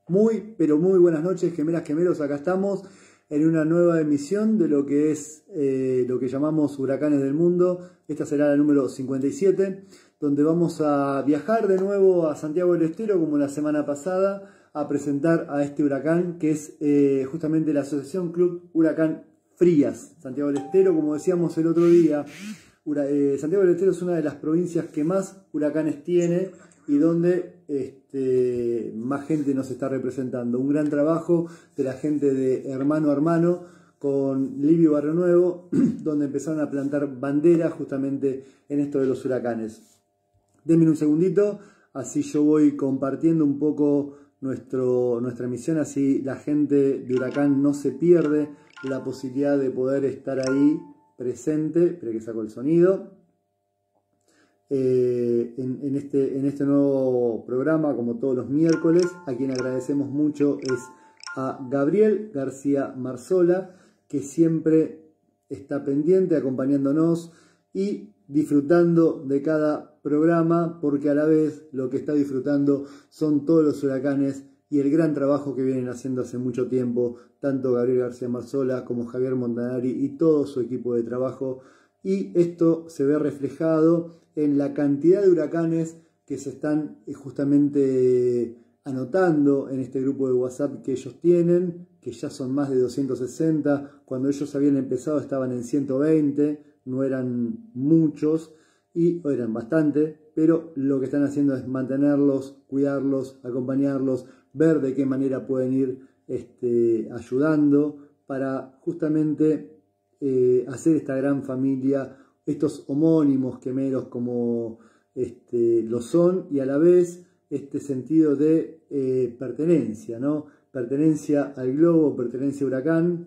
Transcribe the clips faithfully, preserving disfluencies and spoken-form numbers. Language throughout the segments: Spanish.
Muy, pero muy buenas noches, gemelas, gemelos. Acá estamos en una nueva emisión de lo que es eh, lo que llamamos Huracanes del Mundo. Esta será la número cincuenta y siete, donde vamos a viajar de nuevo a Santiago del Estero, como la semana pasada, a presentar a este huracán, que es eh, justamente la Asociación Club Huracán Frías. Santiago del Estero, como decíamos el otro día, eh, Santiago del Estero es una de las provincias que más huracanes tiene y donde este, más gente nos está representando. Un gran trabajo de la gente de Hermano a Hermano con Livio Barrio Nuevo, donde empezaron a plantar banderas justamente en esto de los huracanes. Denme un segundito, así yo voy compartiendo un poco nuestro, nuestra emisión, así la gente de Huracán no se pierde la posibilidad de poder estar ahí presente. Espera que saco el sonido. Eh, en, en, este, en este nuevo programa, como todos los miércoles, a quien agradecemos mucho es a Gabriel García Marzola, que siempre está pendiente, acompañándonos y disfrutando de cada programa, porque a la vez lo que está disfrutando son todos los huracanes y el gran trabajo que vienen haciendo hace mucho tiempo, tanto Gabriel García Marzola como Javier Montanari y todo su equipo de trabajo. Y esto se ve reflejado en la cantidad de huracanes que se están justamente anotando en este grupo de WhatsApp que ellos tienen, que ya son más de doscientos sesenta. Cuando ellos habían empezado estaban en ciento veinte, no eran muchos, y o eran bastante, pero lo que están haciendo es mantenerlos, cuidarlos, acompañarlos, ver de qué manera pueden ir este, ayudando para justamente eh, hacer esta gran familia, estos homónimos gemelos como este, lo son, y a la vez este sentido de eh, pertenencia, ¿no? Pertenencia al globo, pertenencia a Huracán,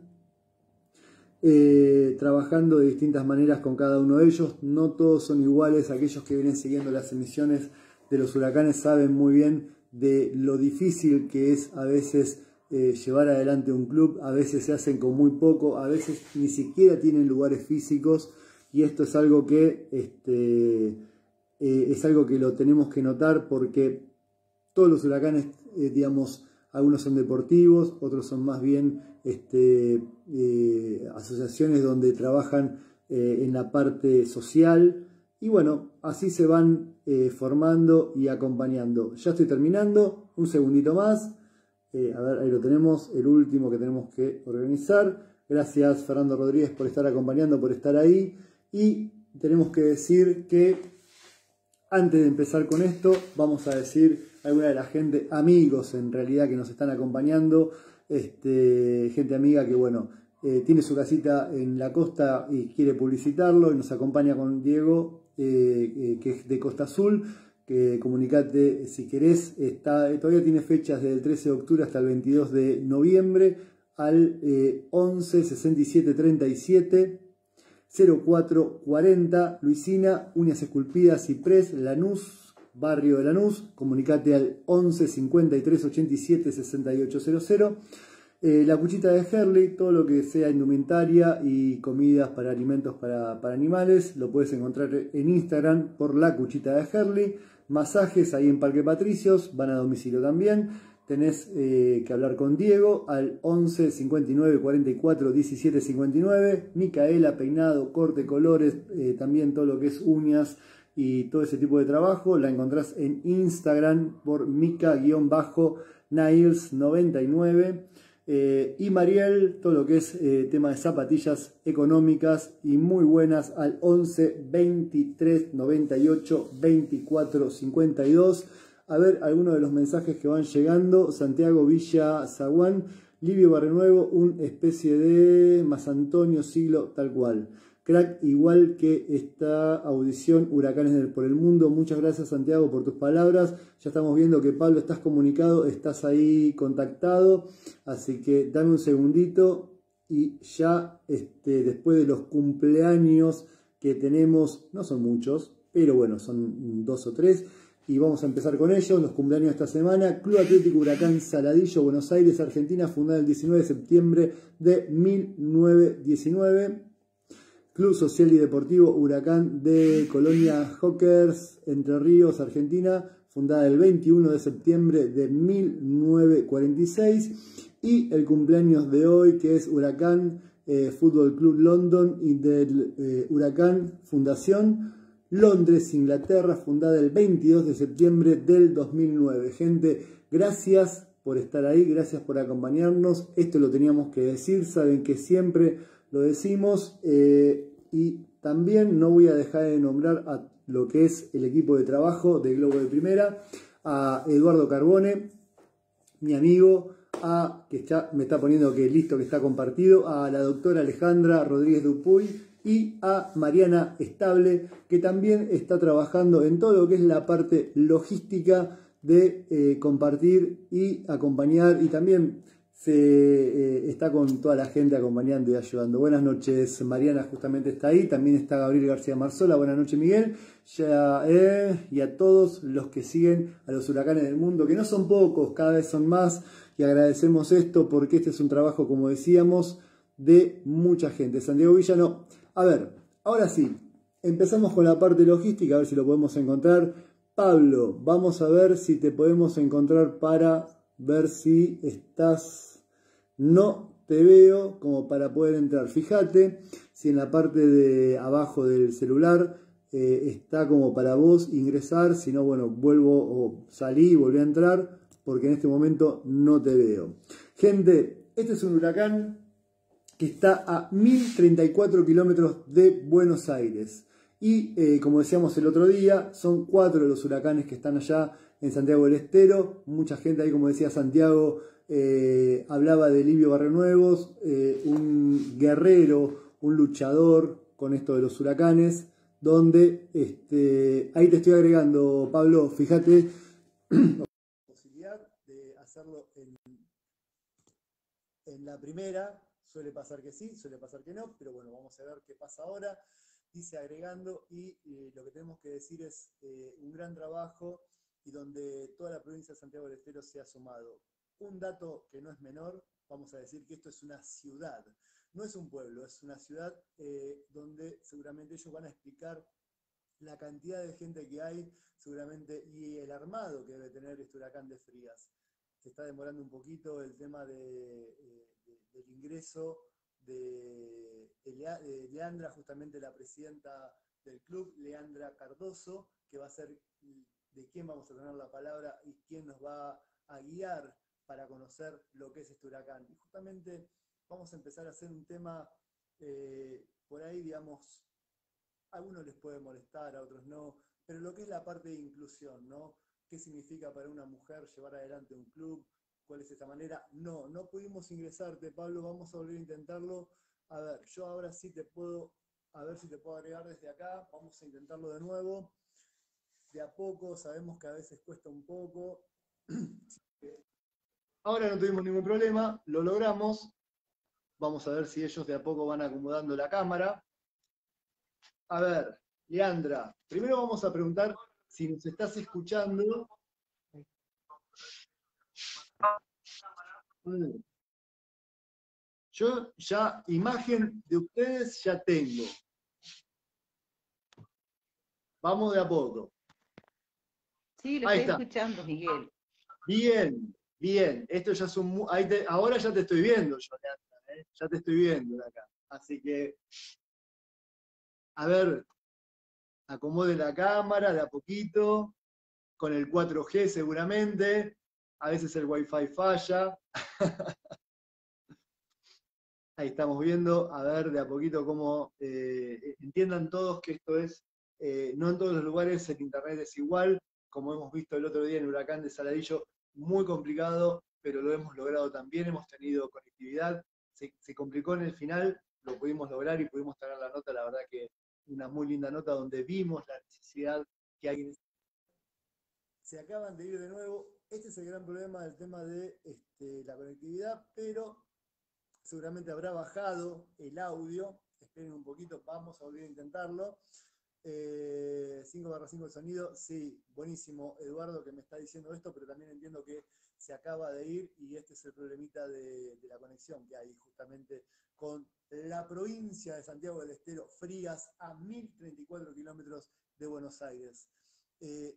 eh, trabajando de distintas maneras con cada uno de ellos. No todos son iguales. Aquellos que vienen siguiendo las emisiones de los huracanes saben muy bien de lo difícil que es a veces eh, llevar adelante un club. A veces se hacen con muy poco, a veces ni siquiera tienen lugares físicos. Y esto es algo que este, eh, es algo que lo tenemos que notar, porque todos los huracanes, eh, digamos, algunos son deportivos, otros son más bien este, eh, asociaciones donde trabajan eh, en la parte social. Y bueno, así se van eh, formando y acompañando. Ya estoy terminando, un segundito más. Eh, a ver, ahí lo tenemos, el último que tenemos que organizar. Gracias, Fernando Rodríguez, por estar acompañando, por estar ahí. Y tenemos que decir que antes de empezar con esto, vamos a decir alguna de la gente, amigos en realidad, que nos están acompañando, este, gente amiga que bueno, eh, tiene su casita en la costa y quiere publicitarlo, y nos acompaña con Diego, eh, eh, que es de Costa Azul, que comunicate si querés, está, todavía tiene fechas desde el trece de octubre hasta el veintidós de noviembre, al eh, once sesenta y siete treinta y siete cero cuatro cuarenta, Luisina, uñas esculpidas, Ciprés, Lanús, barrio de Lanús. Comunicate al once cincuenta y tres ochenta y siete sesenta y ocho cero cero. Eh, la Cuchita de Herley, todo lo que sea indumentaria y comidas para alimentos para, para animales, lo puedes encontrar en Instagram por La Cuchita de Herley. Masajes ahí en Parque Patricios, van a domicilio también. Tenés eh, que hablar con Diego al once cincuenta y nueve cuarenta y cuatro diecisiete cincuenta y nueve. Micaela, peinado, corte, colores, eh, también todo lo que es uñas y todo ese tipo de trabajo. La encontrás en Instagram por Mica-Nails noventa y nueve. Eh, y Mariel, todo lo que es eh, tema de zapatillas económicas y muy buenas al once veintitrés noventa y ocho veinticuatro cincuenta y dos. A ver algunos de los mensajes que van llegando. Santiago Villa Zaguán, Livio Barrio Nuevo, una especie de Más Antonio siglo tal cual. Crack, igual que esta audición Huracanes del, por el Mundo. Muchas gracias, Santiago, por tus palabras. Ya estamos viendo que, Pablo, estás comunicado, estás ahí contactado. Así que dame un segundito y ya este, después de los cumpleaños que tenemos, no son muchos, pero bueno, son dos o tres. Y vamos a empezar con ellos, los cumpleaños de esta semana. Club Atlético Huracán Saladillo, Buenos Aires, Argentina, fundado el diecinueve de septiembre de mil novecientos diecinueve. Club Social y Deportivo Huracán de Colonia Hawkers, Entre Ríos, Argentina, fundada el veintiuno de septiembre de mil novecientos cuarenta y seis, y el cumpleaños de hoy, que es Huracán eh, Fútbol Club London, y del eh, Huracán Fundación Londres, Inglaterra, fundada el veintidós de septiembre del dos mil nueve. Gente, gracias por estar ahí, gracias por acompañarnos. Esto lo teníamos que decir, saben que siempre lo decimos, eh, y también no voy a dejar de nombrar a lo que es el equipo de trabajo de Globo de Primera, a Eduardo Carbone, mi amigo, a, que ya me está poniendo que listo, que está compartido, a la doctora Alejandra Rodríguez Dupuy y a Mariana Estable, que también está trabajando en todo lo que es la parte logística de eh, compartir y acompañar, y también se eh, está con toda la gente acompañando y ayudando. Buenas noches, Mariana justamente está ahí, también está Gabriel García Marzola, buenas noches Miguel, ya, eh, y a todos los que siguen a los huracanes del mundo, que no son pocos, cada vez son más, y agradecemos esto porque este es un trabajo, como decíamos, de mucha gente. Santiago Villano, a ver, ahora sí, empezamos con la parte logística, a ver si lo podemos encontrar. Pablo, vamos a ver si te podemos encontrar para ver si estás... No te veo como para poder entrar. Fíjate si en la parte de abajo del celular eh, está como para vos ingresar. Si no, bueno, vuelvo o salí y volví a entrar porque en este momento no te veo. Gente, este es un huracán que está a mil treinta y cuatro kilómetros de Buenos Aires. Y eh, como decíamos el otro día, son cuatro de los huracanes que están allá en Santiago del Estero. Mucha gente ahí, como decía Santiago, eh, hablaba de Livio Barrionuevos, eh, un guerrero, un luchador con esto de los huracanes, donde este, ahí te estoy agregando, Pablo, fíjate, la posibilidad de hacerlo en, en la primera. Suele pasar que sí, suele pasar que no, pero bueno, vamos a ver qué pasa ahora. Dice agregando, y eh, lo que tenemos que decir es eh, un gran trabajo, y donde toda la provincia de Santiago del Estero se ha sumado. Un dato que no es menor, vamos a decir que esto es una ciudad, no es un pueblo, es una ciudad eh, donde seguramente ellos van a explicar la cantidad de gente que hay, seguramente, y el armado que debe tener este huracán de Frías. Se está demorando un poquito el tema de, de, de, del ingreso de, de, de Leandra, justamente la presidenta del club, Leandra Cardoso, que va a ser de quién vamos a tener la palabra y quién nos va a guiar para conocer lo que es este huracán. Y justamente vamos a empezar a hacer un tema eh, por ahí, digamos, a algunos les puede molestar, a otros no, pero lo que es la parte de inclusión, ¿no? ¿Qué significa para una mujer llevar adelante un club? ¿Cuál es esta manera? No, no pudimos ingresarte, Pablo, vamos a volver a intentarlo. A ver, yo ahora sí te puedo, a ver si te puedo agregar desde acá, vamos a intentarlo de nuevo. De a poco, sabemos que a veces cuesta un poco. Ahora no tuvimos ningún problema, lo logramos. Vamos a ver si ellos de a poco van acomodando la cámara. A ver, Leandra, primero vamos a preguntar si nos estás escuchando. Yo ya, imagen de ustedes ya tengo. Vamos de a poco. Sí, lo Ahí estoy está. escuchando, Miguel. Bien, bien. Esto ya es un... Ahí te, ahora ya te estoy viendo yo, Leandra, ¿eh? Ya te estoy viendo de acá. Así que, a ver, acomode la cámara de a poquito, con el cuatro G seguramente. A veces el Wi-Fi falla. Ahí estamos viendo, a ver de a poquito cómo eh, entiendan todos que esto es, eh, no en todos los lugares el internet es igual, como hemos visto el otro día en el huracán de Saladillo, muy complicado, pero lo hemos logrado también, hemos tenido conectividad, se, se complicó en el final, lo pudimos lograr y pudimos tener la nota, la verdad que una muy linda nota donde vimos la necesidad que hay. Se acaban de ir de nuevo, este es el gran problema del tema de este, la conectividad, pero seguramente habrá bajado el audio. Esperen un poquito, vamos a volver a intentarlo. Eh, cinco barra cinco el sonido, sí, buenísimo, Eduardo, que me está diciendo esto, pero también entiendo que se acaba de ir y este es el problemita de, de la conexión que hay justamente con la provincia de Santiago del Estero, Frías, a mil treinta y cuatro kilómetros de Buenos Aires. Eh,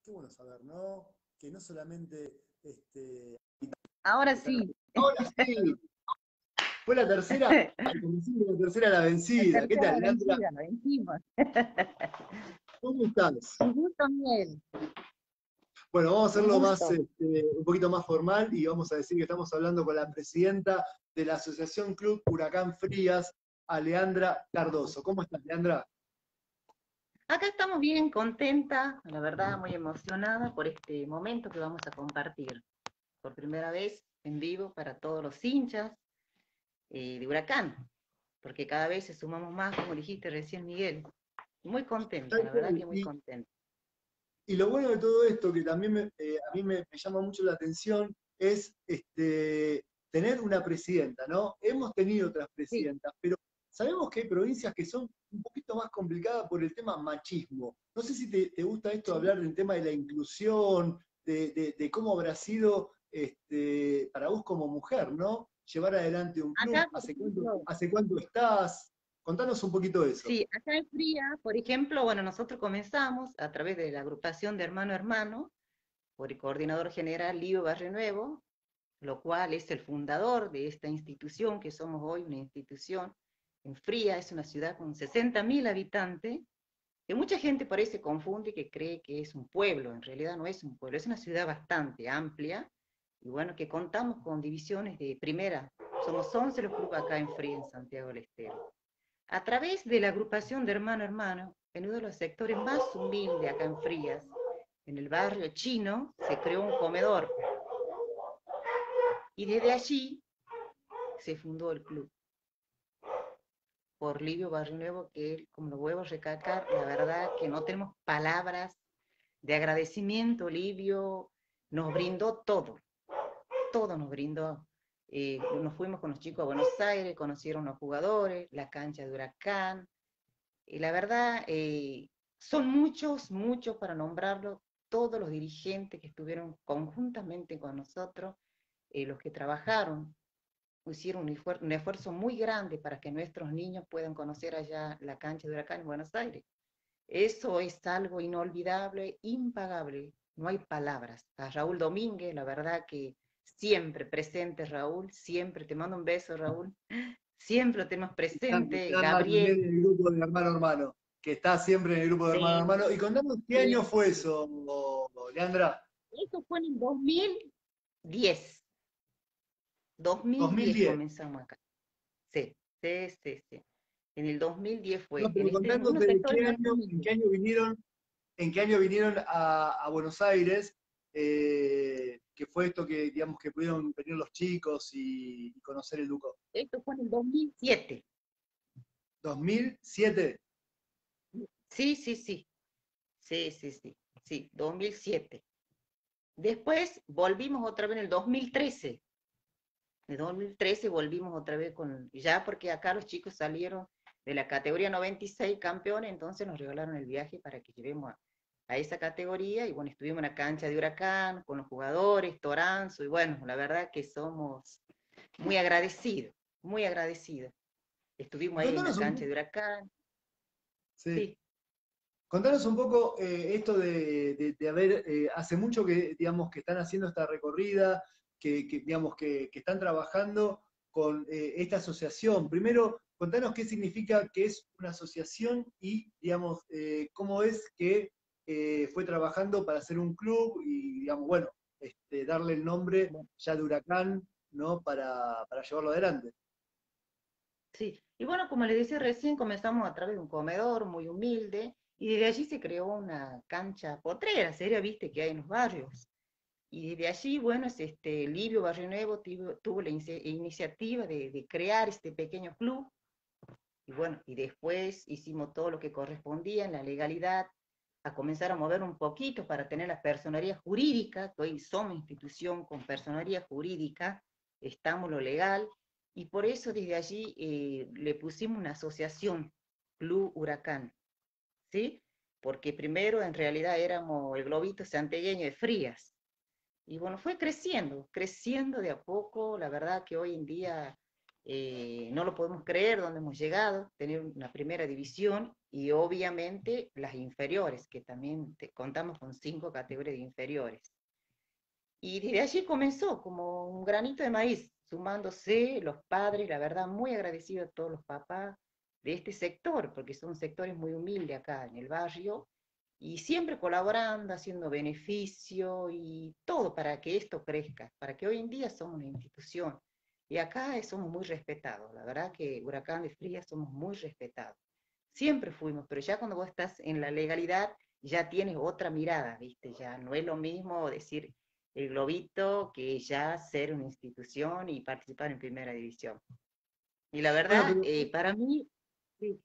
qué bueno saber, ¿no? Que no solamente este, Ahora están... sí. Ahora sí, fue la tercera, como siempre, la tercera la La vencida. ¿Qué tercera tal, Leandra? vencida, la vencimos. ¿Cómo estás? Un gusto, Miguel. Bueno, vamos a Un hacerlo más, gusto. este, un poquito más formal y vamos a decir que estamos hablando con la presidenta de la Asociación Club Huracán Frías, Aleandra Cardoso. ¿Cómo estás, Leandra? Acá estamos bien contenta, la verdad, muy emocionada por este momento que vamos a compartir. Por primera vez en vivo para todos los hinchas eh, de Huracán, porque cada vez se sumamos más, como dijiste recién, Miguel. Muy contenta, Tal la verdad cual. que muy Y, contenta. y lo bueno de todo esto, que también me- eh, a mí me, me llama mucho la atención, es este, tener una presidenta, ¿no? Hemos tenido otras Sí, presidentas, pero sabemos que hay provincias que son un poquito más complicadas por el tema machismo. No sé si te, te gusta esto, sí. hablar del tema de la inclusión, de, de- de cómo habrá sido este, para vos como mujer, ¿no? Llevar adelante un club. Acá, por ¿Hace cuánto, ejemplo, hace cuánto estás? Contanos un poquito de eso. sí, acá en Fría, por ejemplo, bueno, nosotros comenzamos a través de la agrupación de hermano a hermano, por el coordinador general Lío Barrio Nuevo, lo cual es el fundador de esta institución, que somos hoy una institución en Fría, es una ciudad con sesenta mil habitantes, que mucha gente por ahí se confunde y que cree que es un pueblo, en realidad no es un pueblo, es una ciudad bastante amplia, y bueno, que contamos con divisiones de primera, somos once los clubes acá en Fría, en Santiago del Estero. A través de la agrupación de hermano a hermano, en uno de los sectores más humildes acá en Frías, en el barrio chino, se creó un comedor, y desde allí se fundó el club por Livio Barrio Nuevo, que, como lo vuelvo a recalcar, la verdad que no tenemos palabras de agradecimiento. Livio nos brindó todo, todo nos brindó. Eh, nos fuimos con los chicos a Buenos Aires, conocieron los jugadores, la cancha de Huracán, y la verdad, eh, son muchos, muchos para nombrarlo, todos los dirigentes que estuvieron conjuntamente con nosotros, eh, los que trabajaron, hicieron un, un esfuerzo muy grande para que nuestros niños puedan conocer allá la cancha de Huracán en Buenos Aires. Eso es algo inolvidable, impagable, no hay palabras. A Raúl Domínguez, la verdad que siempre presente, Raúl, siempre te mando un beso, Raúl, siempre lo tenemos Está, presente, está también Gabriel, en el grupo de hermano hermano, que está siempre en el grupo de hermano sí, hermano. Y contanos qué año sí, fue sí. eso, Leandra. Eso fue en el dos mil diez, dos mil diez dos mil diez. comenzamos acá. Sí, sí, sí, sí. En el dos mil diez No, fue, en pero este, en contanos unos de sectores qué más año, en humildes. qué año vinieron, en qué año vinieron a, a Buenos Aires, eh, que fue esto que, digamos, que pudieron venir los chicos y, y conocer el Duco. Esto fue en el dos mil siete. ¿dos mil siete? Sí, sí, sí, sí, sí, sí, sí, dos mil siete. Después volvimos otra vez en el dos mil trece. En dos mil trece volvimos otra vez con, ya porque acá los chicos salieron de la categoría noventa y seis campeones, entonces nos regalaron el viaje para que llevemos a, a esa categoría, y bueno, estuvimos en la cancha de Huracán con los jugadores, Toranzo, y bueno, la verdad que somos muy agradecidos, muy agradecidos. Estuvimos Y ahí en la contanos un cancha poco, de Huracán, sí, sí, contanos un poco eh, esto de, de, de haber, eh, hace mucho que, digamos, que están haciendo esta recorrida, que, que, digamos, que, que están trabajando con eh, esta asociación. Primero, contanos qué significa que es una asociación y, digamos, eh, cómo es que eh, fue trabajando para hacer un club y, digamos, bueno, este, darle el nombre bueno, ya de Huracán, ¿no? Para, para llevarlo adelante. sí. Y bueno, como les decía recién, comenzamos a través de un comedor muy humilde, y desde allí se creó una cancha potrera, sería, viste, que hay en los barrios. Y desde allí, bueno, es este, Livio Barrio Nuevo tuvo, tuvo la inici- iniciativa de, de crear este pequeño club, y bueno, y después hicimos todo lo que correspondía en la legalidad, a comenzar a mover un poquito para tener la personería jurídica, que hoy somos institución con personería jurídica, estamos lo legal, y por eso desde allí eh, le pusimos una asociación, Club Huracán, ¿sí? Porque primero en realidad éramos el globito santiagueño de Frías, y bueno, fue creciendo, creciendo de a poco. La verdad que hoy en día eh, no lo podemos creer donde hemos llegado, tener una primera división y obviamente las inferiores, que también te- contamos con cinco categorías de inferiores. Y desde allí comenzó como un granito de maíz, sumándose los padres, la verdad, muy agradecido a todos los papás de este sector, porque son sectores muy humildes acá en el barrio, y siempre colaborando, haciendo beneficio y todo para que esto crezca, para que hoy en día somos una institución. Y acá somos muy respetados, la verdad que Huracán de Frías somos muy respetados. Siempre fuimos, pero ya cuando vos estás en la legalidad, ya tienes otra mirada, ¿viste? Ya no es lo mismo decir el globito que ya ser una institución y participar en primera división. Y la Bueno, verdad, pero eh, para mí, sí,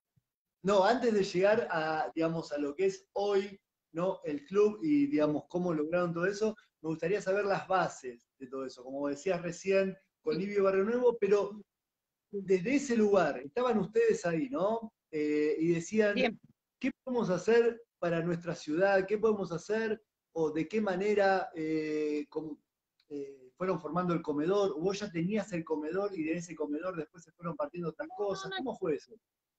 no, antes de llegar a, digamos, a lo que es hoy, ¿no? El club y, digamos, cómo lograron todo eso, me gustaría saber las bases de todo eso. Como decías recién, con sí, Livio Barrio Nuevo, pero desde ese lugar, estaban ustedes ahí, ¿no? Eh, y decían, siempre. ¿qué podemos hacer para nuestra ciudad? ¿Qué podemos hacer? ¿O de qué manera eh, com- eh, fueron formando el comedor? ¿O vos ya tenías el comedor y de ese comedor después se fueron partiendo otras No, no, cosas? no. ¿Cómo fue eso?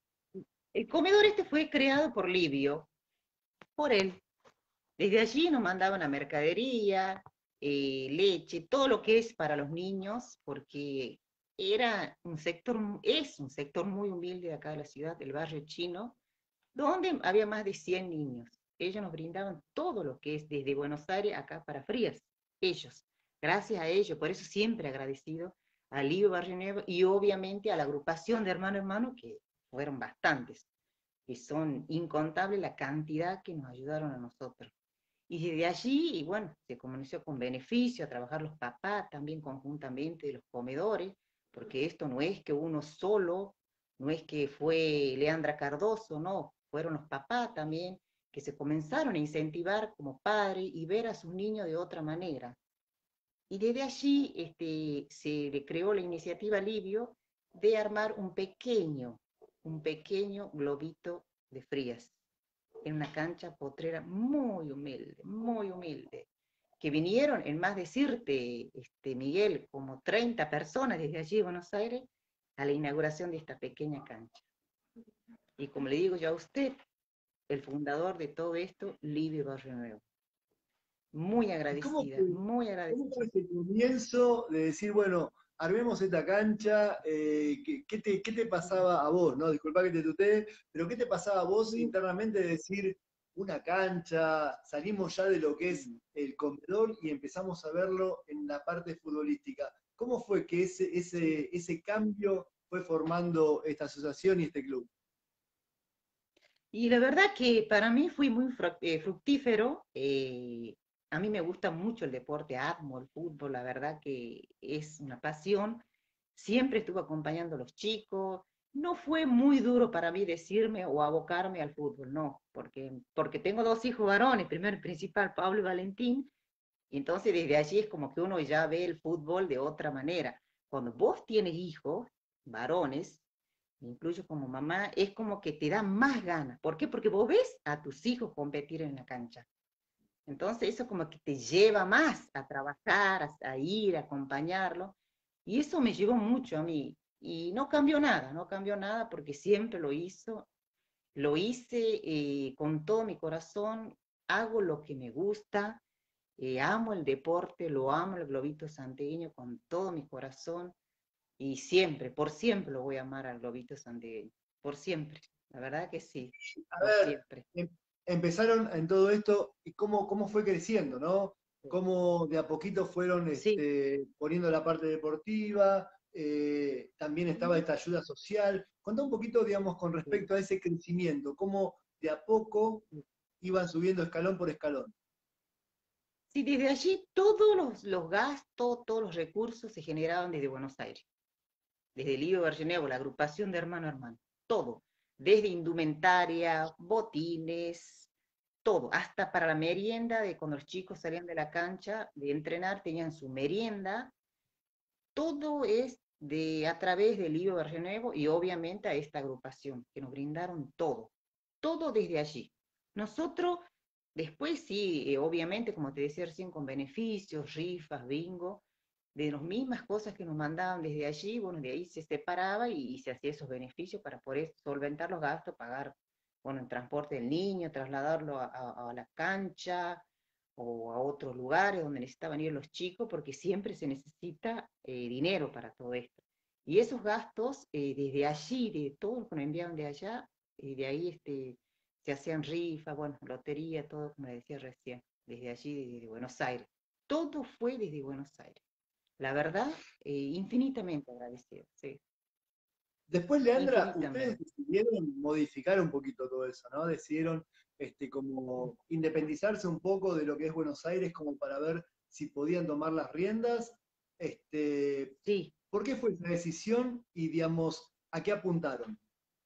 El comedor este fue creado por Livio, por él. Desde allí nos mandaban a mercadería, eh, leche, todo lo que es para los niños, porque era un sector, es un sector muy humilde de acá de la ciudad, del barrio chino, donde había más de cien niños. Ellos nos brindaban todo lo que es desde Buenos Aires acá para Frías. Ellos. Gracias a ellos, por eso siempre agradecido a Lío Barrio Nuevo y obviamente a la agrupación de hermano hermano, que fueron bastantes, que son incontables la cantidad que nos ayudaron a nosotros. Y desde allí, y bueno, se comenzó con beneficio, a trabajar los papás también conjuntamente de los comedores, porque esto no es que uno solo, no es que fue Leandra Cardoso, no, fueron los papás también que se comenzaron a incentivar como padres y ver a sus niños de otra manera. Y desde allí este, se le creó la iniciativa Livio de armar un pequeño, un pequeño globito de Frías en una cancha potrera muy humilde, muy humilde, que vinieron, en más decirte, este, Miguel, como treinta personas desde allí de Buenos Aires a la inauguración de esta pequeña cancha. Y como le digo yo a usted, el fundador de todo esto, Livio Barrio Nuevo. Muy ¿Y cómo agradecida, fue, muy cómo fue agradecida. ese comienzo de decir, bueno, armemos esta cancha? Eh, ¿qué, qué te, qué te pasaba a vos? ¿No? Disculpa que te tutee, pero ¿qué te pasaba a vos internamente de decir una cancha? Salimos ya de lo que es el comedor y empezamos a verlo en la parte futbolística. ¿Cómo fue que ese, ese, ese cambio fue formando esta asociación y este club? Y la verdad que para mí fue muy eh, fructífero. Eh, a mí me gusta mucho el deporte, amo el fútbol, la verdad que es una pasión. Siempre estuve acompañando a los chicos. No fue muy duro para mí decirme o abocarme al fútbol, no, porque, porque tengo dos hijos varones, primero y principal, Pablo y Valentín, y entonces desde allí es como que uno ya ve el fútbol de otra manera. Cuando vos tienes hijos varones, incluyo como mamá, es como que te da más ganas. ¿Por qué? Porque vos ves a tus hijos competir en la cancha. Entonces eso como que te lleva más a trabajar, a, a ir, a acompañarlo. Y eso me llevó mucho a mí. Y no cambió nada, no cambió nada porque siempre lo hizo, lo hice eh, con todo mi corazón, hago lo que me gusta, eh, amo el deporte, lo amo el globito santiagueño con todo mi corazón y siempre, por siempre lo voy a amar al globito santiagueño, por siempre, la verdad que sí, A por ver, siempre. em- empezaron en todo esto y cómo, cómo fue creciendo, ¿no? Cómo de a poquito fueron Sí, este, poniendo la parte deportiva, eh, también estaba esta ayuda social. Contá un poquito, digamos, con sí. respecto a ese crecimiento, cómo de a poco iban subiendo escalón por escalón. Sí, desde allí todos los, los gastos, todos los recursos se generaban desde Buenos Aires, desde el Lío Bargeneo, la agrupación de hermano a hermano, todo, desde indumentaria, botines, todo, hasta para la merienda, de cuando los chicos salían de la cancha de entrenar, tenían su merienda, todo es de a través del Lío Bargeneo y obviamente a esta agrupación, que nos brindaron todo, todo desde allí. Nosotros, después sí, eh, obviamente, como te decía recién, con beneficios, rifas, bingo, de las mismas cosas que nos mandaban desde allí, bueno, de ahí se separaba y, y se hacía esos beneficios para poder solventar los gastos, pagar. bueno, el transporte del niño, trasladarlo a, a- a la cancha o a otros lugares donde necesitaban ir los chicos, porque siempre se necesita eh, dinero para todo esto. Y esos gastos, eh, desde allí, de todo lo que nos enviaban de allá, y de ahí este, se hacían rifas, bueno, lotería, todo como le decía recién, desde allí, desde Buenos Aires. Todo fue desde Buenos Aires. La verdad, eh, infinitamente agradecido, sí, Después, Leandra, ustedes infinitamente. decidieron modificar un poquito todo eso, ¿no? Decidieron este, como independizarse un poco de lo que es Buenos Aires como para ver si podían tomar las riendas. Este, Sí, ¿por qué fue esa decisión y, digamos, a qué apuntaron?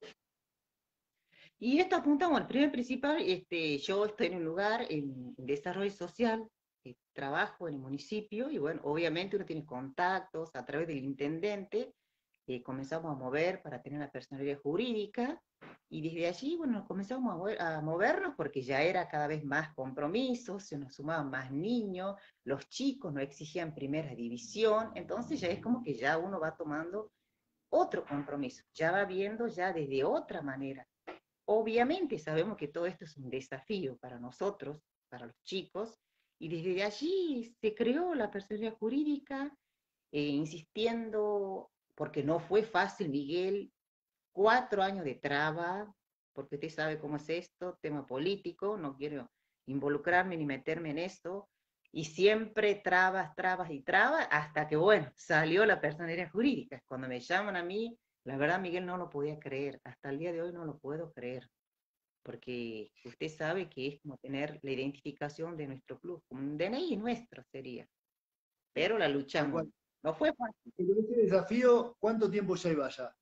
y esto apuntamos al primer principal, este, yo estoy en un lugar en desarrollo social, eh, trabajo en el municipio y bueno, obviamente uno tiene contactos a través del intendente, eh, comenzamos a mover para tener una personalidad jurídica y desde allí, bueno, nos comenzamos a, mover- a movernos porque ya era cada vez más compromisos, se nos sumaban más niños, los chicos no exigían primera división, entonces ya es como que ya uno va tomando otro compromiso, ya va viendo ya desde otra manera. Obviamente sabemos que todo esto es un desafío para nosotros, para los chicos, y desde allí se creó la personalidad jurídica, eh, insistiendo, porque no fue fácil, Miguel, cuatro años de traba, porque usted sabe cómo es esto, tema político, no quiero involucrarme ni meterme en esto, y siempre trabas, trabas y trabas, hasta que, bueno, salió la personalidad jurídica. Cuando me llaman a mí, la verdad, Miguel, no lo podía creer, hasta el día de hoy no lo puedo creer porque usted sabe que es como tener la identificación de nuestro club, como un D N I nuestro sería, pero la Tal luchamos. cual. No fue fácil. Pero ese desafío, ¿cuánto tiempo ya iba ya?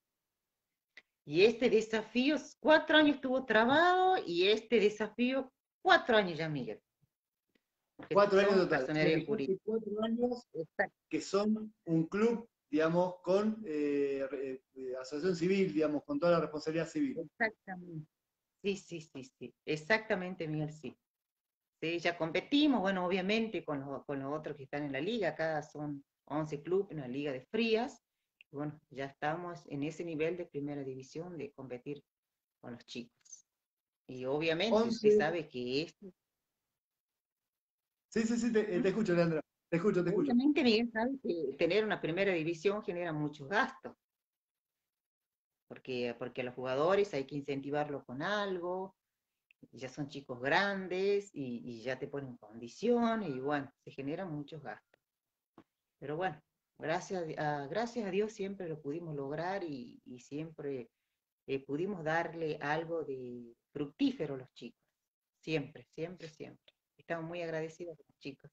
Y este desafío, cuatro años estuvo trabado y este desafío, cuatro años ya, Miguel, porque Cuatro años somos total. O sea personería que ya jurídica. hace cuatro años Exacto. que son un club, digamos, con eh, re- eh, asociación civil, digamos, con toda la responsabilidad civil. Exactamente. Sí, sí, sí, sí. Exactamente, Miguel, sí. Sí, ya competimos, bueno, obviamente con los, con los otros que están en la liga, acá son once clubes en la liga de Frías, y bueno, ya estamos en ese nivel de primera división de competir con los chicos. Y obviamente Once. usted sabe que esto, Sí, sí, sí, te, eh, ¿Mm? te escucho, Leandra. Te escucho, te escucho. Obviamente Miguel sabe que tener una primera división genera muchos gastos, porque, porque a los jugadores hay que incentivarlos con algo, ya son chicos grandes y, y ya te ponen condiciones y bueno, se generan muchos gastos. Pero bueno, gracias a, gracias a Dios siempre lo pudimos lograr y, y siempre eh, pudimos darle algo de fructífero a los chicos. Siempre, siempre, siempre. Estamos muy agradecidos con los chicos.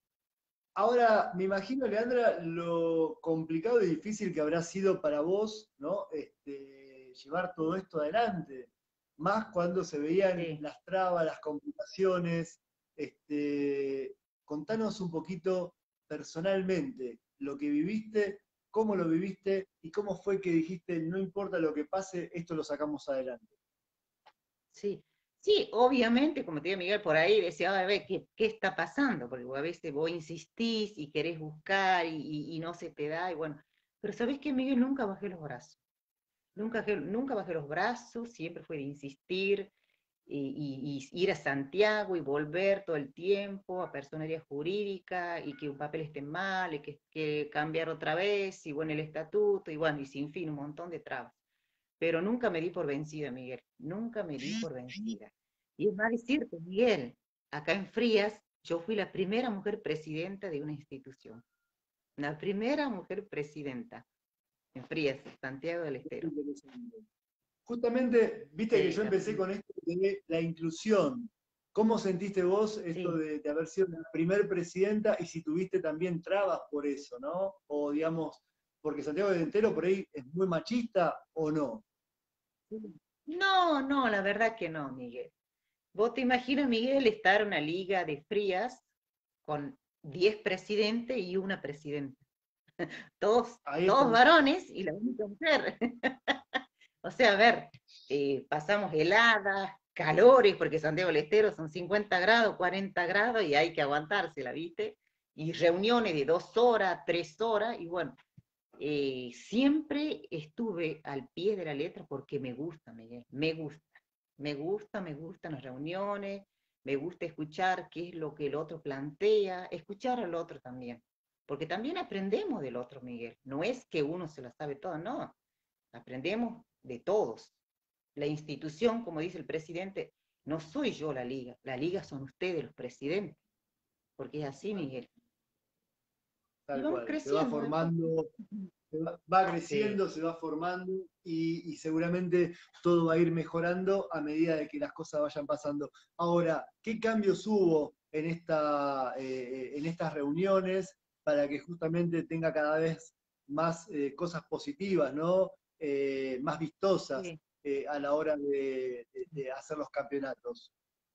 Ahora, me imagino, Leandra, lo complicado y difícil que habrá sido para vos, ¿no? Este, llevar todo esto adelante. Más cuando se veían Sí. las trabas, las complicaciones. Este, contanos un poquito personalmente lo que viviste, cómo lo viviste y cómo fue que dijiste, no importa lo que pase, esto lo sacamos adelante. Sí, sí, obviamente, como te digo Miguel, por ahí decía, a ver, ¿qué, qué está pasando? Porque a veces vos insistís y querés buscar y, y- y no se te da, y bueno, pero ¿sabés qué, Miguel? Nunca bajé los brazos, nunca, bajé- nunca bajé los brazos, siempre fue de insistir y, y- y ir a Santiago y volver todo el tiempo a personería jurídica y que un papel esté mal y que, que cambiar otra vez y bueno, el estatuto y bueno, y sin fin, un montón de trabas pero nunca me di por vencida, Miguel, nunca me di por vencida. Y es más decirte, Miguel, acá en Frías, yo fui la primera mujer presidenta de una institución, la primera mujer presidenta en Frías, Santiago del Estero. Justamente, viste que Sí, yo la empecé primera. con esto de la inclusión. ¿Cómo sentiste vos esto Sí, de, de haber sido la primer presidenta y si tuviste también trabas por eso, ¿no? O digamos, porque Santiago del Estero por ahí es muy machista o no. sí. No, no, la verdad que no, Miguel. ¿Vos te imaginas, Miguel, estar en una liga de Frías con diez presidentes y una presidenta? Todos, Ahí está. todos varones y la única mujer. O sea, a ver, eh, pasamos heladas, calores, porque Santiago del Estero son cincuenta grados, cuarenta grados y hay que aguantársela, ¿viste? Y reuniones de dos horas, tres horas, y bueno, eh, siempre estuve al pie de la letra porque me gusta, Miguel, me gusta. Me gusta, me gustan las reuniones, me gusta escuchar qué es lo que el otro plantea, escuchar al otro también. Porque también aprendemos del otro, Miguel. No es que uno se la sabe todo, no. Aprendemos de todos. La institución, como dice el presidente, no soy yo la liga, la liga son ustedes los presidentes, porque es así, Miguel. Y Tal vamos cual, se va creciendo, ¿eh? formando, se va, va Sí, creciendo, se va formando y, y seguramente todo va a ir mejorando a medida de que las cosas vayan pasando. Ahora, ¿qué cambios hubo en, esta, eh, en estas reuniones para que justamente tenga cada vez más eh, cosas positivas, ¿no? Eh, más vistosas sí. eh, a la hora de, de- de hacer los campeonatos?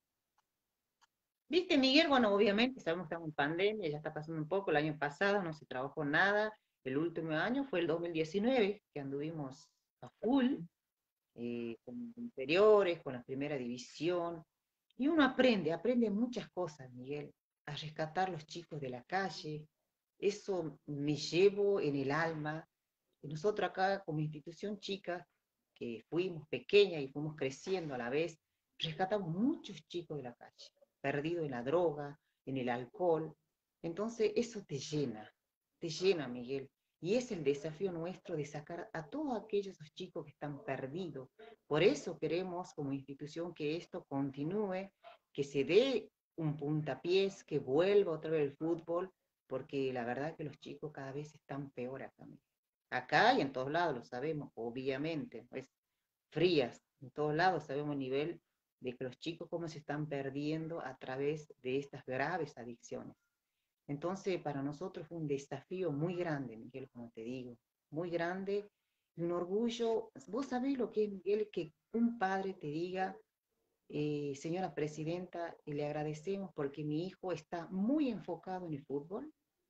Viste, Miguel, bueno, obviamente sabemos que estamos en pandemia, ya está pasando un poco, el año pasado no se trabajó nada, el último año fue el dos mil diecinueve, que anduvimos a full, eh, con inferiores, con la primera división, y uno aprende, aprende muchas cosas, Miguel, a rescatar los chicos de la calle, eso me llevo en el alma, y nosotros acá como institución chica, que fuimos pequeña y fuimos creciendo a la vez, rescatamos muchos chicos de la calle, perdidos en la droga, en el alcohol. Entonces eso te llena, te llena, Miguel. Y es el desafío nuestro de sacar a todos aquellos chicos que están perdidos. Por eso queremos como institución que esto continúe, que se dé un puntapiés, que vuelva otra vez el fútbol, porque la verdad que los chicos cada vez están peor acá. Acá y en todos lados lo sabemos, obviamente, ¿no? Es frías, en todos lados sabemos el nivel de que los chicos cómo se están perdiendo a través de estas graves adicciones. Entonces, para nosotros fue un desafío muy grande, Miguel, como te digo, muy grande y un orgullo. Vos sabés lo que es, Miguel, que un padre te diga, eh, señora presidenta, y le agradecemos porque mi hijo está muy enfocado en el fútbol,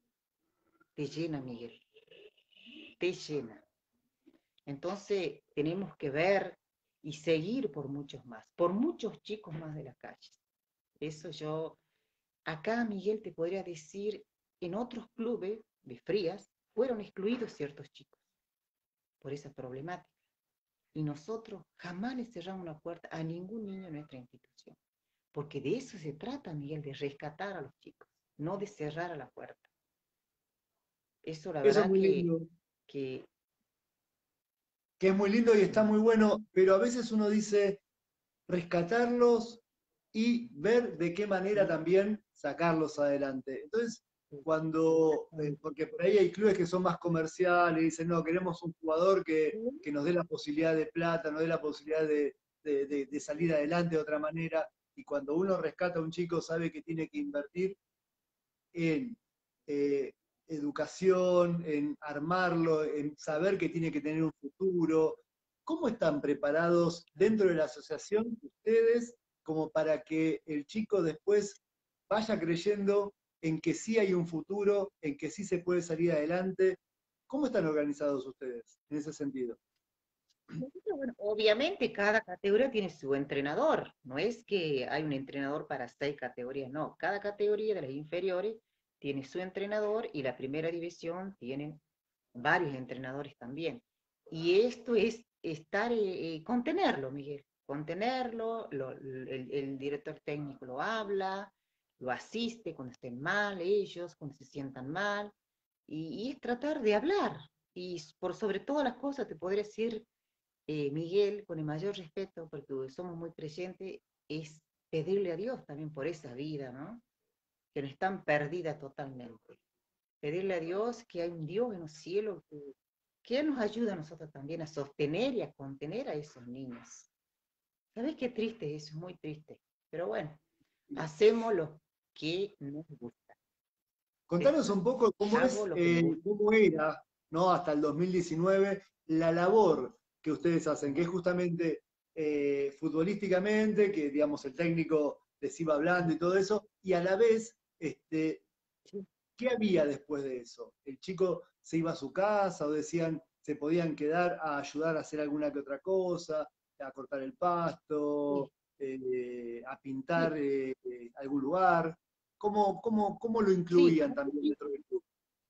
te llena, Miguel, te llena. Entonces tenemos que ver y seguir por muchos más, por muchos chicos más de las calles. Eso yo, acá Miguel te podría decir, en otros clubes de frías fueron excluidos ciertos chicos por esa problemática. Y nosotros jamás le cerramos la puerta a ningún niño en nuestra institución. Porque de eso se trata, Miguel, de rescatar a los chicos, no de cerrar a la puerta. Eso la Eso es verdad muy que, lindo. que Que es muy lindo y está sí, muy bueno, pero a veces uno dice rescatarlos y ver de qué manera sí, también sacarlos adelante. Entonces, sí, cuando, eh, exactamente. porque por ahí hay clubes que son más comerciales y dicen, no, queremos un jugador que, Sí, que nos dé la posibilidad de plata, nos dé la posibilidad de, de- de- de salir adelante de otra manera. Y cuando uno rescata a un chico, sabe que tiene que invertir en eh, educación, en armarlo, en saber que tiene que tener un futuro. ¿Cómo están preparados dentro de la asociación ustedes como para que el chico después vaya creyendo en que sí hay un futuro, en que sí se puede salir adelante? ¿Cómo están organizados ustedes en ese sentido? bueno, obviamente cada categoría tiene su entrenador, no es que hay un entrenador para seis categorías, no, cada categoría de las inferiores tiene su entrenador y la primera división tiene varios entrenadores también. Y esto es estar, eh, eh, contenerlo, Miguel, contenerlo, lo- el, el director técnico lo habla, lo asiste cuando estén mal ellos, cuando se sientan mal, y, y es tratar de hablar. Y por sobre todas las cosas te podría decir, eh, Miguel, con el mayor respeto, porque somos muy creyentes, es pedirle a Dios también por esa vida, ¿no? Que no están perdidas totalmente. Pedirle a Dios que hay un Dios en los cielos que, que nos ayuda a nosotros también a sostener y a contener a esos niños. ¿Sabes qué triste es eso? Muy triste. Pero bueno, hacemos lo que nos gusta. Contanos César, un poco cómo hago es, lo que me eh, gusta. cómo era, ¿no? Hasta el dos mil diecinueve, la labor que ustedes hacen, que es justamente eh, futbolísticamente, que digamos el técnico les iba hablando y todo eso, y a la vez, este, Sí, ¿qué había después de eso? ¿El chico se iba a su casa o decían se podían quedar a ayudar a hacer alguna que otra cosa, a cortar el pasto, sí, eh, a pintar sí. eh, eh, algún lugar? ¿Cómo, cómo, cómo lo Sí, incluían también dentro del club?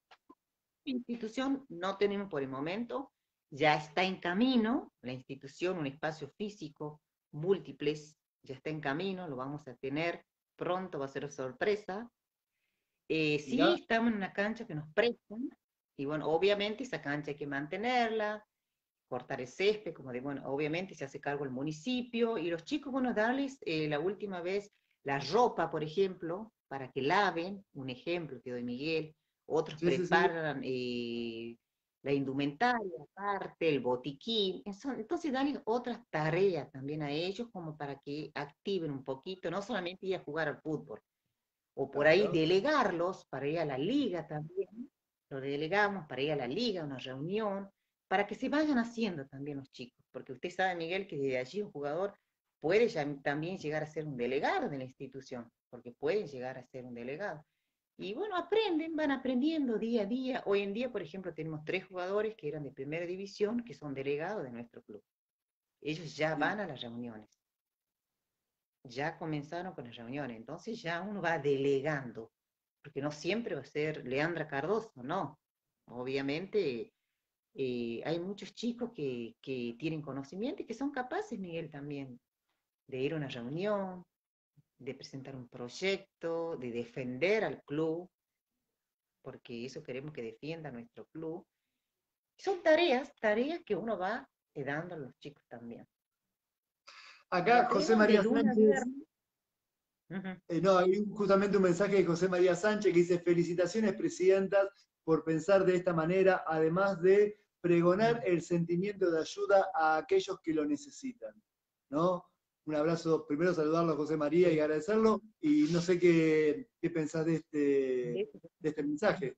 institución no tenemos por el momento, ya está en camino la institución, un espacio físico múltiples, ya está en camino, lo vamos a tener pronto, va a ser sorpresa. Eh, sí, Mirá, estamos en una cancha que nos prestan, y bueno, obviamente esa cancha hay que mantenerla, cortar el césped, como de, bueno, obviamente se hace cargo el municipio, y los chicos, bueno, darles eh, la última vez la ropa, por ejemplo, para que laven, un ejemplo que doy Miguel, otros sí, sí, sí. preparan eh, la indumentaria, aparte, el botiquín, eso- entonces darles otras tareas también a ellos como para que activen un poquito, no solamente ir a jugar al fútbol, o por ahí Claro. delegarlos para ir a la liga también, lo delegamos para ir a la liga, a una reunión, para que se vayan haciendo también los chicos, porque usted sabe, Miguel, que desde allí un jugador puede ya, también llegar a ser un delegado de la institución, porque pueden llegar a ser un delegado. Y bueno, aprenden, van aprendiendo día a día. Hoy en día, por ejemplo, tenemos tres jugadores que eran de primera división, que son delegados de nuestro club. Ellos ya Sí. van a las reuniones, ya comenzaron con las reuniones, entonces ya uno va delegando, porque no siempre va a ser Leandra Cardoso, no. Obviamente eh, hay muchos chicos que, que tienen conocimiento y que son capaces, Miguel, también, de ir a una reunión, de presentar un proyecto, de defender al club, porque eso queremos que defienda nuestro club. Son tareas, tareas que uno va eh, dando a los chicos también. Y Acá José aprendan de María lunes a Sánchez. viernes. Ujú. Eh, no, hay un- justamente un mensaje de José María Sánchez que dice: felicitaciones, presidentas, por pensar de esta manera, además de pregonar el sentimiento de ayuda a aquellos que lo necesitan. ¿No? Un abrazo, primero saludarlo a José María y Sí. agradecerlo, y no sé qué, qué pensás de este, de este mensaje.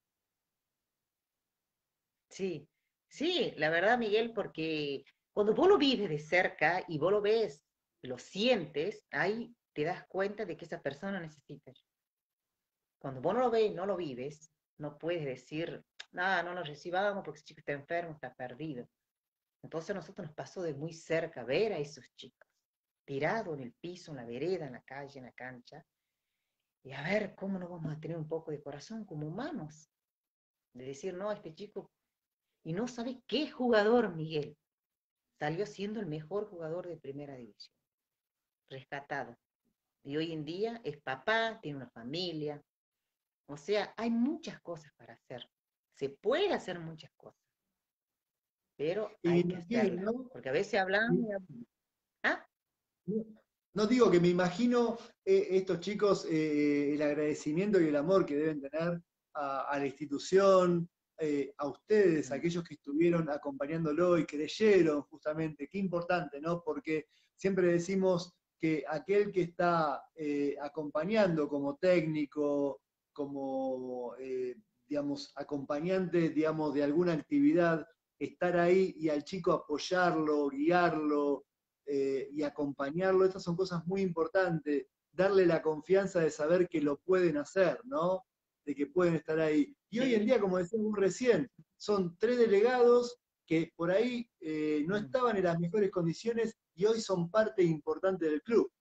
Sí, sí, la verdad, Miguel, porque cuando vos lo vives de cerca y vos lo ves, lo sientes, ahí te das cuenta de que esa persona necesita ayuda. Cuando vos no lo ves, no lo vives, no puedes decir, nada, no lo recibamos porque ese chico está enfermo, está perdido. Entonces a nosotros nos pasó de muy cerca ver a esos chicos tirados en el piso, en la vereda, en la calle, en la cancha, y a ver cómo no vamos a tener un poco de corazón como humanos, de decir, no, este chico, y no sabe qué jugador, Miguel, salió siendo el mejor jugador de primera división, rescatado. Y hoy en día es papá, tiene una familia. O sea, hay muchas cosas para hacer. Se puede hacer muchas cosas, pero Y me hay que imagino, hacerlas. ¿no? Porque a veces hablamos y hablamos. Ah, No digo que me imagino eh, estos chicos, eh, el agradecimiento y el amor que deben tener a, a la institución, eh, a ustedes, a mm, aquellos que estuvieron acompañándolo y creyeron justamente. Qué importante, ¿no? Porque siempre decimos que aquel que está eh, acompañando como técnico, como, eh, digamos, acompañante, digamos, de alguna actividad, estar ahí y al chico apoyarlo, guiarlo, eh, y acompañarlo, estas son cosas muy importantes, darle la confianza de saber que lo pueden hacer, ¿no? De que pueden estar ahí. Y hoy en sí, día, como decíamos recién, son tres delegados que por ahí eh, no mm, estaban en las mejores condiciones y hoy son parte importante del club.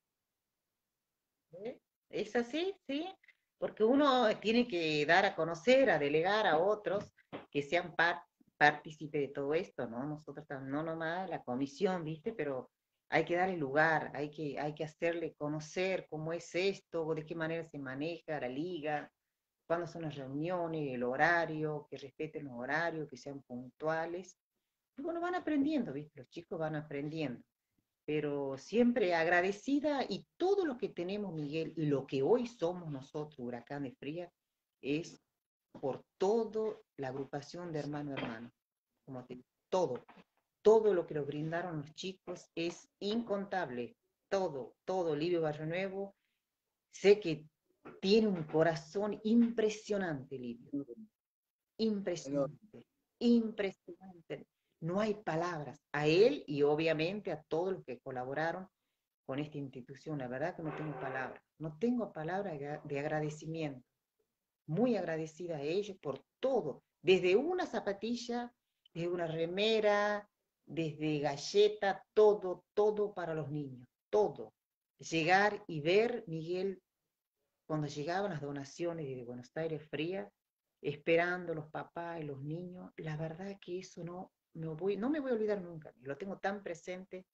¿eh? Es así, sí, porque uno tiene que dar a conocer, a delegar a otros que sean par partícipe de todo esto, ¿no? Nosotros tam- no nomás la comisión, ¿viste? Pero hay que darle lugar, hay que, hay que hacerle conocer cómo es esto, de qué manera se maneja la liga, cuándo son las reuniones, el horario, que respeten los horarios, que sean puntuales. Y bueno, van aprendiendo, ¿viste? Los chicos van aprendiendo, pero siempre agradecida, y todo lo que tenemos, Miguel, y lo que hoy somos nosotros, Huracán de Fría, es por todo la agrupación de hermano a hermano, como te digo, todo, todo lo que nos brindaron los chicos es incontable, todo, todo, Livio Barrio Nuevo, sé que tiene un corazón impresionante, Livio, impresionante, impresionante. No hay palabras. A él y obviamente a todos los que colaboraron con esta institución. La verdad que no tengo palabras. No tengo palabras de agradecimiento. Muy agradecida a ellos por todo. Desde una zapatilla, desde una remera, desde galleta, todo, todo para los niños. Todo. Llegar y ver, Miguel, cuando llegaban las donaciones de Buenos Aires Fría, esperando los papás y los niños, la verdad que eso no, no, voy, no me voy a olvidar nunca, lo tengo tan presente,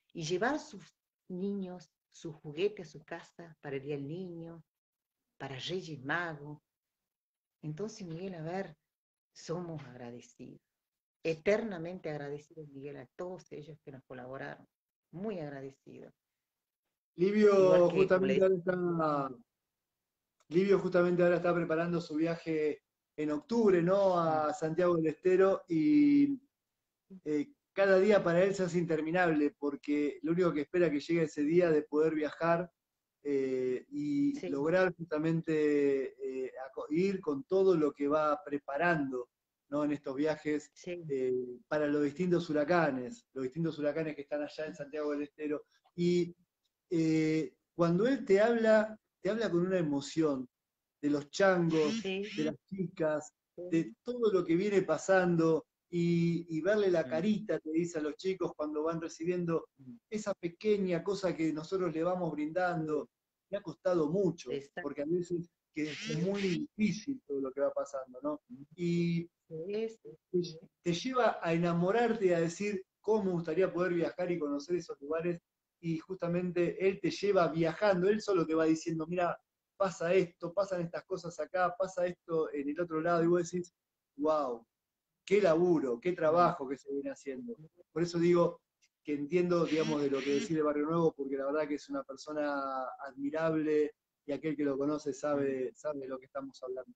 y llevar sus niños, sus juguetes a su casa para el Día del Niño, para Reyes Magos. Entonces, Miguel, a ver, somos agradecidos, eternamente agradecidos, Miguel, a todos ellos que nos colaboraron, muy agradecidos. Igual Livio que, como le justamente dije, ahora está, Livio justamente ahora está preparando su viaje en octubre, ¿no? A Santiago del Estero y eh, cada día para él se hace interminable porque lo único que espera es que llegue ese día de poder viajar eh, y sí, lograr justamente eh, ir con todo lo que va preparando, ¿no? En estos viajes sí, eh, para los distintos huracanes, los distintos huracanes que están allá en Santiago del Estero. Y eh, cuando él te habla, te habla con una emoción de los changos, sí, de las chicas, sí, de todo lo que viene pasando y, y verle la mm, carita, te dice a los chicos cuando van recibiendo mm, esa pequeña cosa que nosotros le vamos brindando. Me ha costado mucho, exacto, porque a veces que es sí, muy difícil todo lo que va pasando, ¿no? mm, Y sí, sí, te, sí, te lleva a enamorarte y a decir cómo me gustaría poder viajar y conocer esos lugares. Y justamente él te lleva viajando, él solo te va diciendo, mira, pasa esto, pasan estas cosas acá, pasa esto en el otro lado, y vos decís, wow, qué laburo, qué mm, trabajo que se viene haciendo. Por eso digo que entiendo, digamos, de lo que decís de Barrio Nuevo, porque la verdad que es una persona admirable y aquel que lo conoce mm, sabe, sabe de lo que estamos hablando.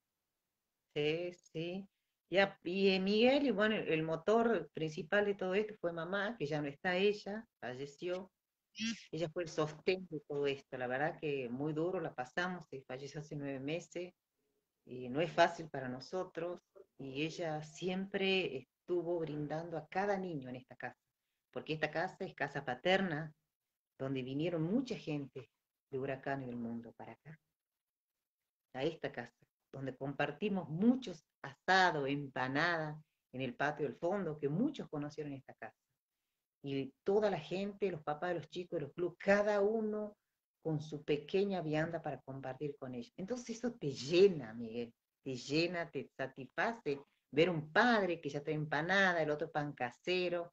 sí, sí. Ya, y eh, Miguel, y bueno, el, el motor principal de todo esto fue mamá, que ya no está ella, falleció. Ella fue el sostén de todo esto. La verdad que muy duro la pasamos, eh, falleció hace nueve meses, y no es fácil para nosotros. Y ella siempre estuvo brindando a cada niño en esta casa, porque esta casa es casa paterna, donde vinieron mucha gente de Huracán y del mundo para acá, a esta casa, donde compartimos muchos asados, empanadas en el patio del fondo, que muchos conocieron esta casa. Y toda la gente, los papás de los chicos de los clubes, cada uno con su pequeña vianda para compartir con ellos. Entonces eso te llena, Miguel, te llena, te satisface ver un padre que ya trae empanada, el otro pan casero.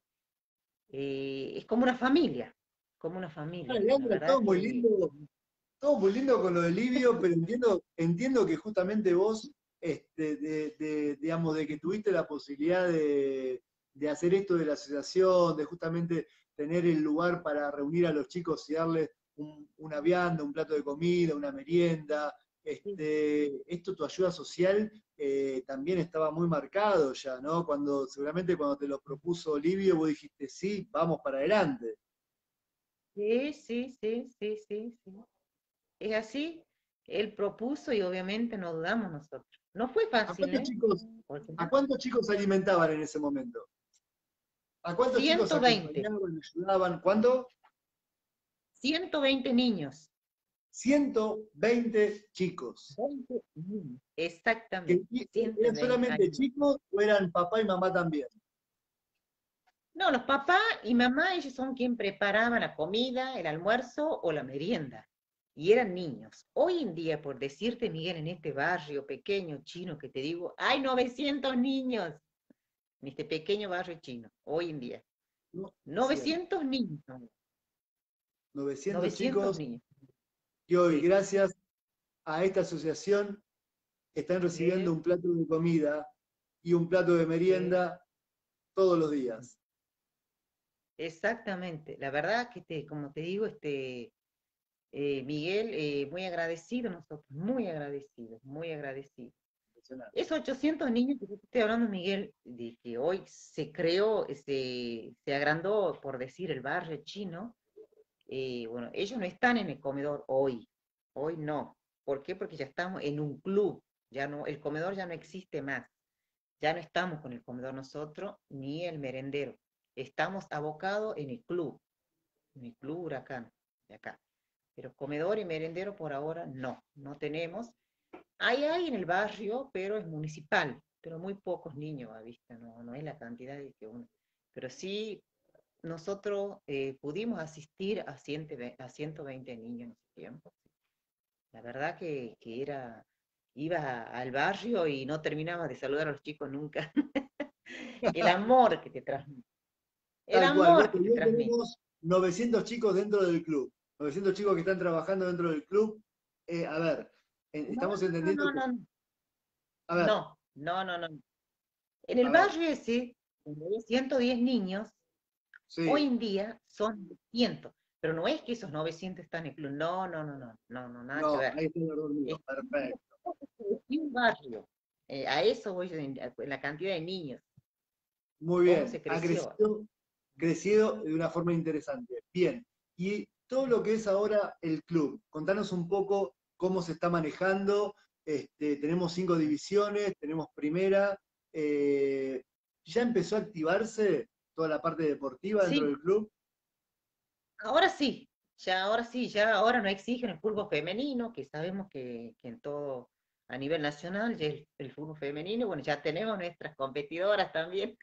Eh, es como una familia, como una Ah, familia. La Leandra, todo verdad muy que lindo, todo muy lindo con lo de Livio, pero entiendo, entiendo que justamente vos, este, de, de, digamos, de que tuviste la posibilidad de, de hacer esto de la asociación, de justamente tener el lugar para reunir a los chicos y darles un- una vianda, un plato de comida, una merienda, este, esto, tu ayuda social, eh, también estaba muy marcado ya, ¿no? Cuando, seguramente cuando te lo propuso Livio, vos dijiste, sí, vamos para adelante. sí, sí, sí, sí, sí, sí. Es así. Él propuso y obviamente no dudamos nosotros. No fue ¿A fácil, cuántos ¿eh? chicos, Porque a no. cuántos chicos se alimentaban en ese momento? ¿A cuántos chicos ciento veinte, acompañaban, ayudaban? ¿Cuánto? ciento veinte niños. ciento veinte chicos. veinte niños. ¿Que Exactamente, ¿Eran ciento veinte solamente años. chicos o eran papá y mamá también? No, los papás y mamá, ellos son quien preparaban la comida, el almuerzo o la merienda. Y eran niños. Hoy en día, por decirte, Miguel, en este barrio pequeño chino que te digo, hay novecientos niños en este pequeño barrio chino, hoy en día. No, cien. novecientos niños, no, novecientos novecientos chicos niños. que hoy, Sí, gracias a esta asociación, están recibiendo sí, un plato de comida y un plato de sí. merienda todos los días. Exactamente. La verdad que, te, como te digo, este, eh, Miguel, eh, muy agradecido nosotros, muy agradecidos, muy agradecidos. Impresionante. Esos ochocientos niños que yo te estoy hablando, Miguel, de que hoy se creó, se, se agrandó, por decir, el barrio chino, eh, bueno, ellos no están en el comedor hoy, hoy no. ¿Por qué? Porque ya estamos en un club, ya no, el comedor ya no existe más, ya no estamos con el comedor nosotros, ni el merendero, estamos abocados en el club, en el club Huracán, de acá. Pero comedor y merendero por ahora no, no tenemos. Hay hay en el barrio, pero es municipal, pero muy pocos niños a vista, no, no es la cantidad de que uno. Pero sí, nosotros eh, pudimos asistir a, ciento veinte, a ciento veinte niños en ese tiempo. La verdad que, que era, iba al barrio y no terminaba de saludar a los chicos nunca. El amor que te transmite, el Tal cual. Bueno, amor que y te hoy transmite. tenemos novecientos chicos dentro del club, novecientos chicos que están trabajando dentro del club. Eh, a ver, en- No, estamos no, entendiendo no, que, no, no, a ver, no, no, no, no. En el a ver, barrio ese, donde había ciento diez niños, hoy sí, en día son novecientos, pero no es que esos novecientos están en el club, no, no, no, no, no, no, nada que no, ver. ahí está el error mío, Es perfecto. un barrio. Eh, a eso voy en, en la cantidad de niños, Muy cómo bien, se ha creció. crecido, crecido de una forma interesante. Bien, y todo lo que es ahora el club, contanos un poco cómo se está manejando. Este, tenemos cinco divisiones, tenemos primera. eh, ¿Ya empezó a activarse toda la parte deportiva dentro Sí, del club? ahora sí, ya ahora sí, ya ahora no exigen el fútbol femenino, que sabemos que, que en todo, a nivel nacional, ya el, el fútbol femenino, bueno, ya tenemos nuestras competidoras también.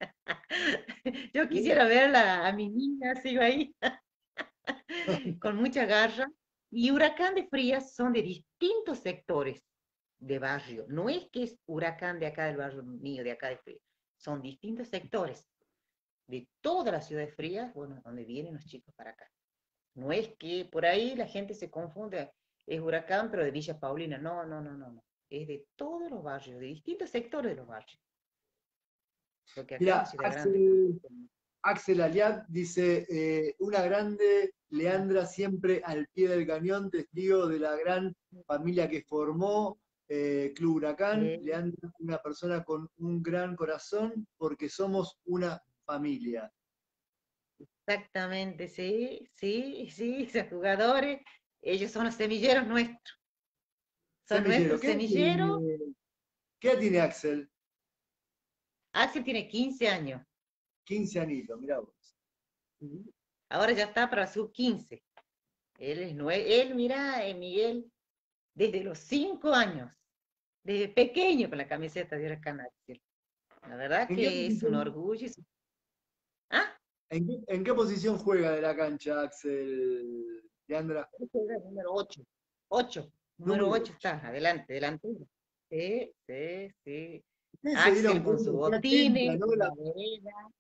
Yo Sí. quisiera verla a mi niña, sigo ahí, con mucha garra. Y Huracán de Frías son de distintos sectores de barrio. No es que es Huracán de acá del barrio mío, de acá de Frías. Son distintos sectores de toda la ciudad de Frías, bueno, donde vienen los chicos para acá. No es que por ahí la gente se confunde, es Huracán, pero de Villa Paulina. No, no, no, no, no. Es de todos los barrios, de distintos sectores de los barrios. Porque acá es una Mira, ciudad grande. Axel, Axel Aliat dice, eh, una grande Leandra siempre al pie del cañón, testigo de la gran familia que formó eh, Club Huracán. Eh, Leandra, una persona con un gran corazón porque somos una familia. Exactamente, sí, sí, sí, esos jugadores, ellos son los semilleros nuestros, son Semillero, nuestros ¿qué edad semilleros. tiene, qué edad tiene Axel? Axel tiene quince años, quince anitos, mirá vos. ¿sí? Ahora ya está para sub quince. Él es nueve, él, mira, eh, Miguel, desde los cinco años, desde pequeño con la camiseta de Huracán Axel. La verdad ¿En qué que es un posición, orgullo. es- Ah, en qué, en qué posición juega de la cancha Axel, Leandra? ese era el número ocho. Ocho, número Número ocho está, adelante, delantero. Sí, sí, sí. Ustedes se dieron Axel con cuenta sus qué atenta, botines, ¿no? con La- la vereda.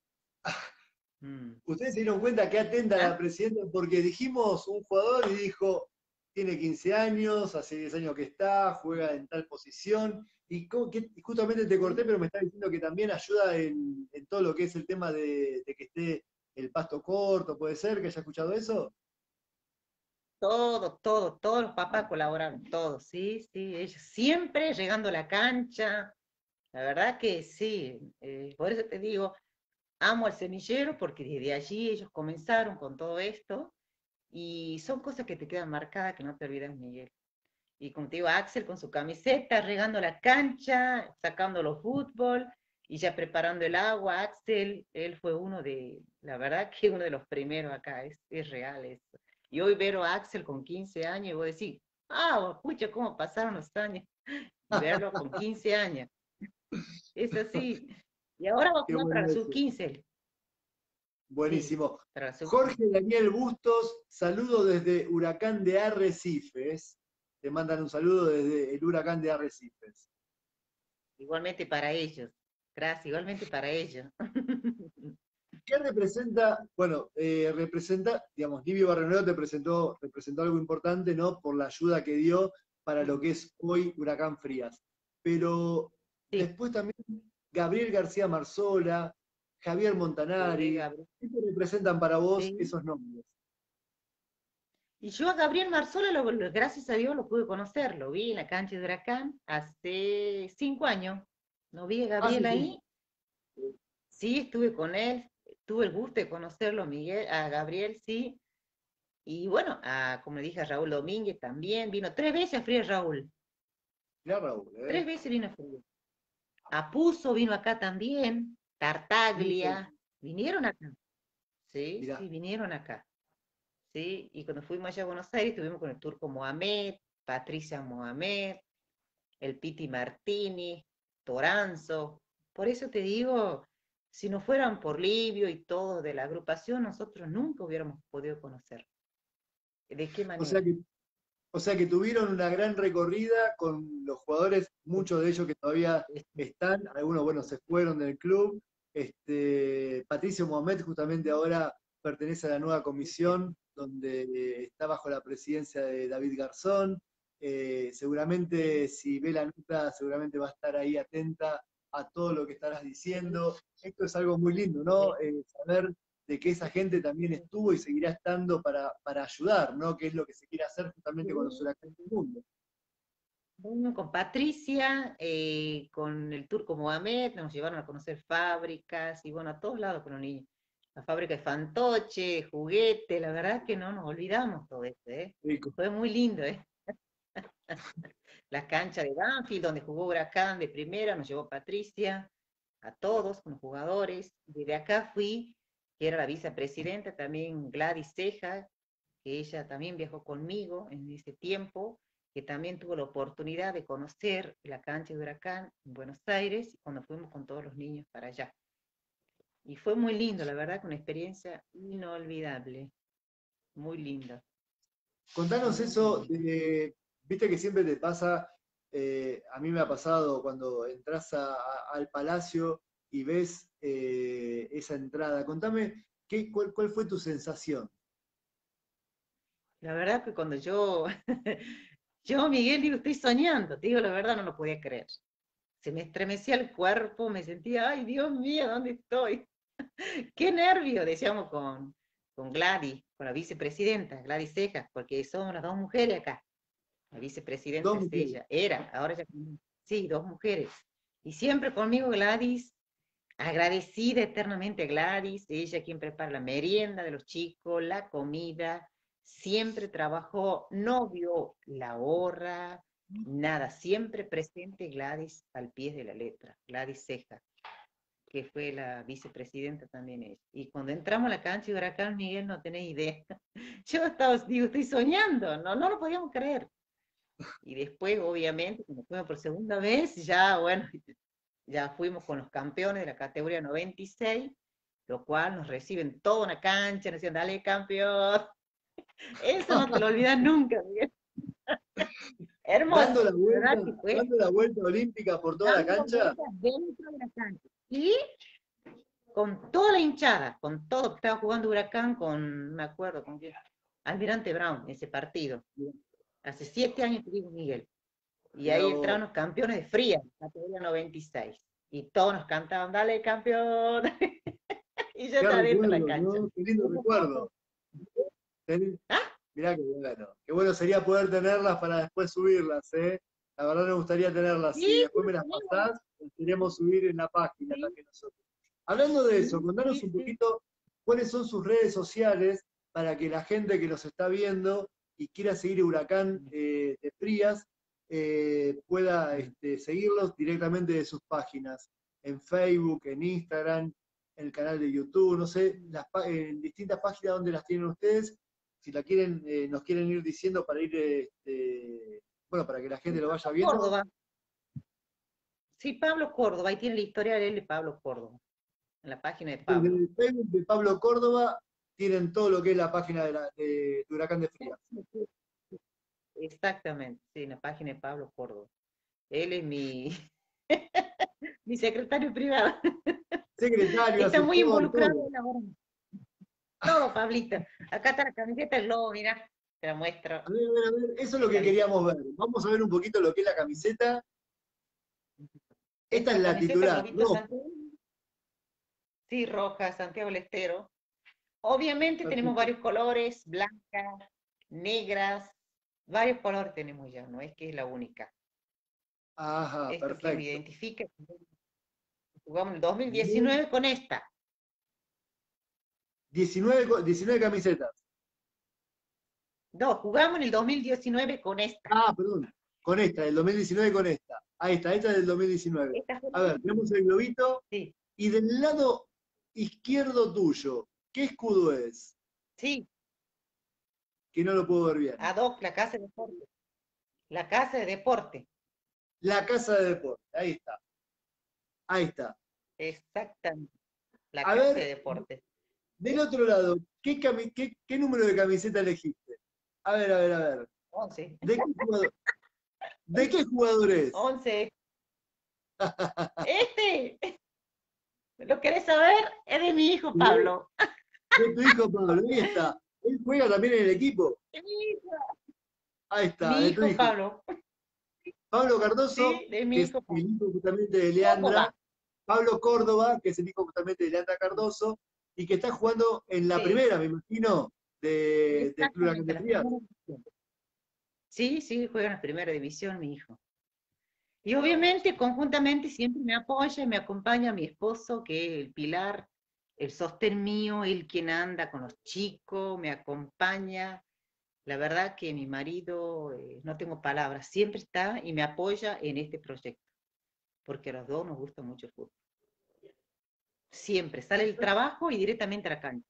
Mm. ustedes se dieron cuenta qué atenta ¿Ah? la presidenta, porque dijimos un jugador y dijo, tiene quince años, hace diez años que está, juega en tal posición, y cómo- qué- justamente te corté, Sí. pero me está diciendo que también ayuda en, en todo lo que es el tema de, de que esté el pasto corto, ¿puede ser que haya escuchado eso? Todo, todo, todos los papás colaboraron, todos, sí, sí, ellos siempre llegando a la cancha. La verdad que sí, eh, por eso te digo, amo al semillero porque desde allí ellos comenzaron con todo esto y son cosas que te quedan marcadas que no te olvidas, Miguel. Y como te digo, Axel con su camiseta, regando la cancha, sacando los fútbol y ya preparando el agua. Axel, él fue uno de, la verdad que uno de los primeros acá, es, es real eso. Y hoy ver a Axel con quince años y vos decís, ah, escucha cómo pasaron los años. Y verlo con quince años, es así. Y ahora va a Qué jugar para bueno la sub eso. quince, sí, Buenísimo. para la sub quince. Jorge Daniel Bustos, saludo desde Huracán de Arrecifes. Te mandan un saludo desde el Huracán de Arrecifes. Igualmente para ellos. Gracias, igualmente para ellos. ¿Qué representa? Bueno, eh, representa, digamos, Livio Barrenero te presentó, representó algo importante, ¿no? Por la ayuda que dio para lo que es hoy Huracán Frías. Pero Sí, después también Gabriel García Marzola, Javier sí, Montanari, Gabriel. ¿qué te representan para vos Sí. esos nombres? Y yo a Gabriel Marzola, lo- lo- gracias a Dios, lo pude conocer. Lo vi en la cancha de Huracán hace cinco años. ¿No vi a Ah, sí, Gabriel sí. ahí? Sí, estuve con él. Tuve el gusto de conocerlo, Miguel, a Gabriel, sí. Y bueno, a, como le dije, a Raúl Domínguez también. Vino tres veces a Frías Raúl. Mirá, Raúl, Tres ¿eh? veces vino a Frías. A Puzo vino acá también. Puso, Tartaglia. Vinieron acá. Sí, mirá. sí, vinieron acá. Sí, y cuando fuimos allá a Buenos Aires, estuvimos con el turco Mohamed, Patricia Mohamed, el Piti Martini, Toranzo. Por eso te digo, si no fueran por Livio y todos de la agrupación, nosotros nunca hubiéramos podido conocer. ¿De qué O sea manera? que O sea que tuvieron una gran recorrida con los jugadores, muchos de ellos que todavía están, algunos, bueno, se fueron del club. Este, Patricio Mohamed justamente ahora pertenece a la nueva comisión, donde está bajo la presidencia de David Garzón. Eh, seguramente, si ve la nota, seguramente va a estar ahí atenta a todo lo que estarás diciendo. Esto es algo muy lindo, ¿no? Eh, saber de que esa gente también estuvo y seguirá estando para, para ayudar, ¿no? Que es lo que se quiere hacer justamente con los huracanes del mundo. Bueno, con Patricia, eh, con el turco Mohamed, nos llevaron a conocer fábricas y bueno, a todos lados con los niños. La fábrica de fantoche, juguete, la verdad que no nos olvidamos todo esto, ¿eh? Rico. Fue muy lindo, ¿eh? La cancha de Banfield, donde jugó Huracán de primera, nos llevó Patricia, a todos, con los jugadores. Desde acá fui, que era la vicepresidenta, también Gladys Ceja, que ella también viajó conmigo en ese tiempo, que también tuvo la oportunidad de conocer la cancha de Huracán en Buenos Aires, cuando fuimos con todos los niños para allá. Y fue muy lindo, la verdad, que una experiencia inolvidable, muy linda. Contanos eso, de, viste que siempre te pasa, eh, a mí me ha pasado cuando entras a- a- al palacio y ves eh, esa entrada. Contame, ¿qué, cuál, cuál fue tu sensación? La verdad que cuando yo, yo, Miguel, digo, estoy soñando, te digo la verdad, no lo podía creer. Se me estremecía el cuerpo, me sentía, ay, Dios mío, ¿dónde estoy? Qué nervio, decíamos con, con Gladys, con la vicepresidenta, Gladys Cejas, porque somos las dos mujeres acá. La vicepresidenta Dos es mujeres. ella, era, ahora ya, sí, dos mujeres. Y siempre conmigo Gladys, agradecida eternamente a Gladys, ella quien prepara la merienda de los chicos, la comida, siempre trabajó, no vio la hora, nada, siempre presente Gladys al pie de la letra, Gladys Cejas, que fue la vicepresidenta también ella. Y cuando entramos a la cancha de Huracán, Miguel, no tenés idea. Yo estaba, digo, estoy soñando, no, no lo podíamos creer. Y después, obviamente, cuando fuimos por segunda vez, ya, bueno, ya fuimos con los campeones de la categoría noventa y seis, lo cual nos reciben toda una cancha, nos decían, dale campeón. Eso no te lo olvidas nunca, Miguel. Dando la Hermoso, de vuelta, verdad que fue dando la vuelta olímpica por toda la dando cancha. vueltas dentro de la cancha. Y con toda la hinchada, con todo, estaba jugando Huracán con, no me acuerdo, con quién, Almirante Brown, ese partido. Hace siete años que digo Miguel. Y Mirá ahí vos. entraron los campeones de fría, categoría noventa y seis. Y todos nos cantaban, dale campeón. Y yo Qué estaba dentro de la recuerdo, cancha. ¿no? Qué lindo recuerdo. Ten- ¿Ah? Mirá qué bueno. Qué bueno sería poder tenerlas para después subirlas, ¿eh? La verdad me gustaría tenerlas. Sí, Si sí, después me lo las tenemos. pasás, las queremos subir en la página Sí, también nosotros. Hablando de eso, sí, contanos sí, un sí. poquito cuáles son sus redes sociales para que la gente que nos está viendo y quiera seguir Huracán eh, de Frías eh, pueda este, seguirlos directamente de sus páginas, en Facebook, en Instagram, en el canal de YouTube, no sé, las, pa- en distintas páginas donde las tienen ustedes, si la quieren, eh, nos quieren ir diciendo para ir, este, bueno, para que la gente lo vaya viendo. Córdoba. Sí, Pablo Córdoba. Ahí tiene la historia de él de Pablo Córdoba. En la página de Desde Pablo. el Facebook de Pablo Córdoba tienen todo lo que es la página de, la- de- de Huracán de Frías. Exactamente, sí, en la página de Pablo Córdoba. Él es mi, mi secretario privado. Secretario, Está muy asesor, involucrado todo. en la obra. Todo, Pablito. Acá está la camiseta del Globo, mira. Te la muestro. A ver, a ver, a ver, eso es lo que Esta, queríamos ver. Vamos a ver un poquito lo que es la camiseta. Esta es esta la camiseta titular, Globito roja. Santiago. Sí, roja, Santiago del Estero. Obviamente tenemos Perfecto. varios colores, blancas, negras, varios colores tenemos ya, no es que es la única. Ajá, Esto que me perfecto. identifica, jugamos en el dos mil Muy- diecinueve con esta. diecinueve, co- diecinueve camisetas. No, jugamos en el dos mil diecinueve con esta. Ah, perdón. Con esta, del dos mil diecinueve con esta. Ahí está, esta es del dos mil diecinueve. Esta fue A la ver, última. tenemos el globito. Sí, Y del lado izquierdo tuyo, ¿qué escudo es? sí, Que no lo puedo ver bien. ad hoc, la casa de deporte. La casa de deporte, La Casa de Deporte. Ahí está. Ahí está. exactamente. La A casa de ver, deporte. del otro lado, ¿qué, cami- qué- qué número de camiseta elegiste? A ver, a ver, a ver. once. ¿De qué jugador, ¿de qué jugador es? once. Este, ¿lo querés saber? Es de mi hijo Pablo. Es tu hijo Pablo, ahí está. Él juega también en el equipo. Es mi hijo, Ahí está, mi de tu hijo hijo. Pablo. Pablo Cardoso, Sí, de que mi es hijo el Pablo. hijo justamente de Leandra. Córdoba. Pablo Córdoba, que es el hijo justamente de Leandra Cardoso, y que está jugando en la Sí, primera, me imagino, de, del Club Huracán exactamente, de la Frías. primera división. Sí, sí, juega en la primera división, mi hijo. Y obviamente, conjuntamente, siempre me apoya y me acompaña mi esposo, que es el pilar, el sostén mío, él quien anda con los chicos, me acompaña. La verdad que mi marido, eh, no tengo palabras, siempre está y me apoya en este proyecto, porque a los dos nos gusta mucho el fútbol. Siempre sale el trabajo y directamente a la cancha.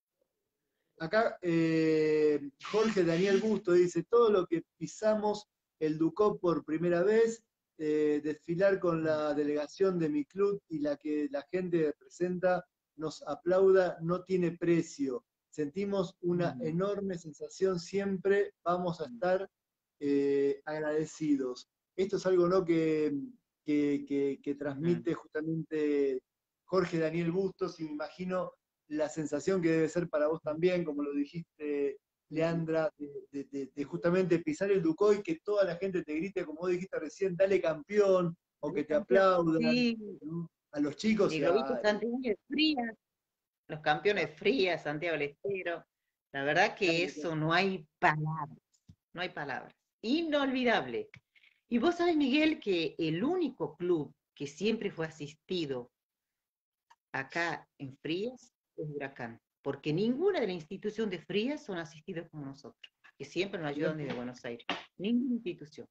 Acá eh, Jorge Daniel Busto dice, todo lo que pisamos el Ducó por primera vez, eh, desfilar con la delegación de mi club y la que la gente representa nos aplauda, no tiene precio. Sentimos una Mm. enorme sensación, siempre vamos a estar eh, agradecidos. Esto es algo, ¿no?, que, que, que, que Ujú. transmite justamente Jorge Daniel Bustos, y me imagino la sensación que debe ser para vos también, como lo dijiste, Leandra, de, de, de, de justamente pisar el Ducó y que toda la gente te grite, como vos dijiste recién, dale campeón, o que te aplaudan, Sí, ¿no? A los chicos y y lo viste a... Santiago de Frías, los campeones Frías, Santiago del Estero. La verdad que eso no hay palabras, no hay palabras. Inolvidable. Y vos sabés, Miguel, que el único club que siempre fue asistido acá en Frías es Huracán, porque ninguna de la institución de Frías son asistidos como nosotros, que siempre nos ayudan desde Buenos Aires. Ninguna institución,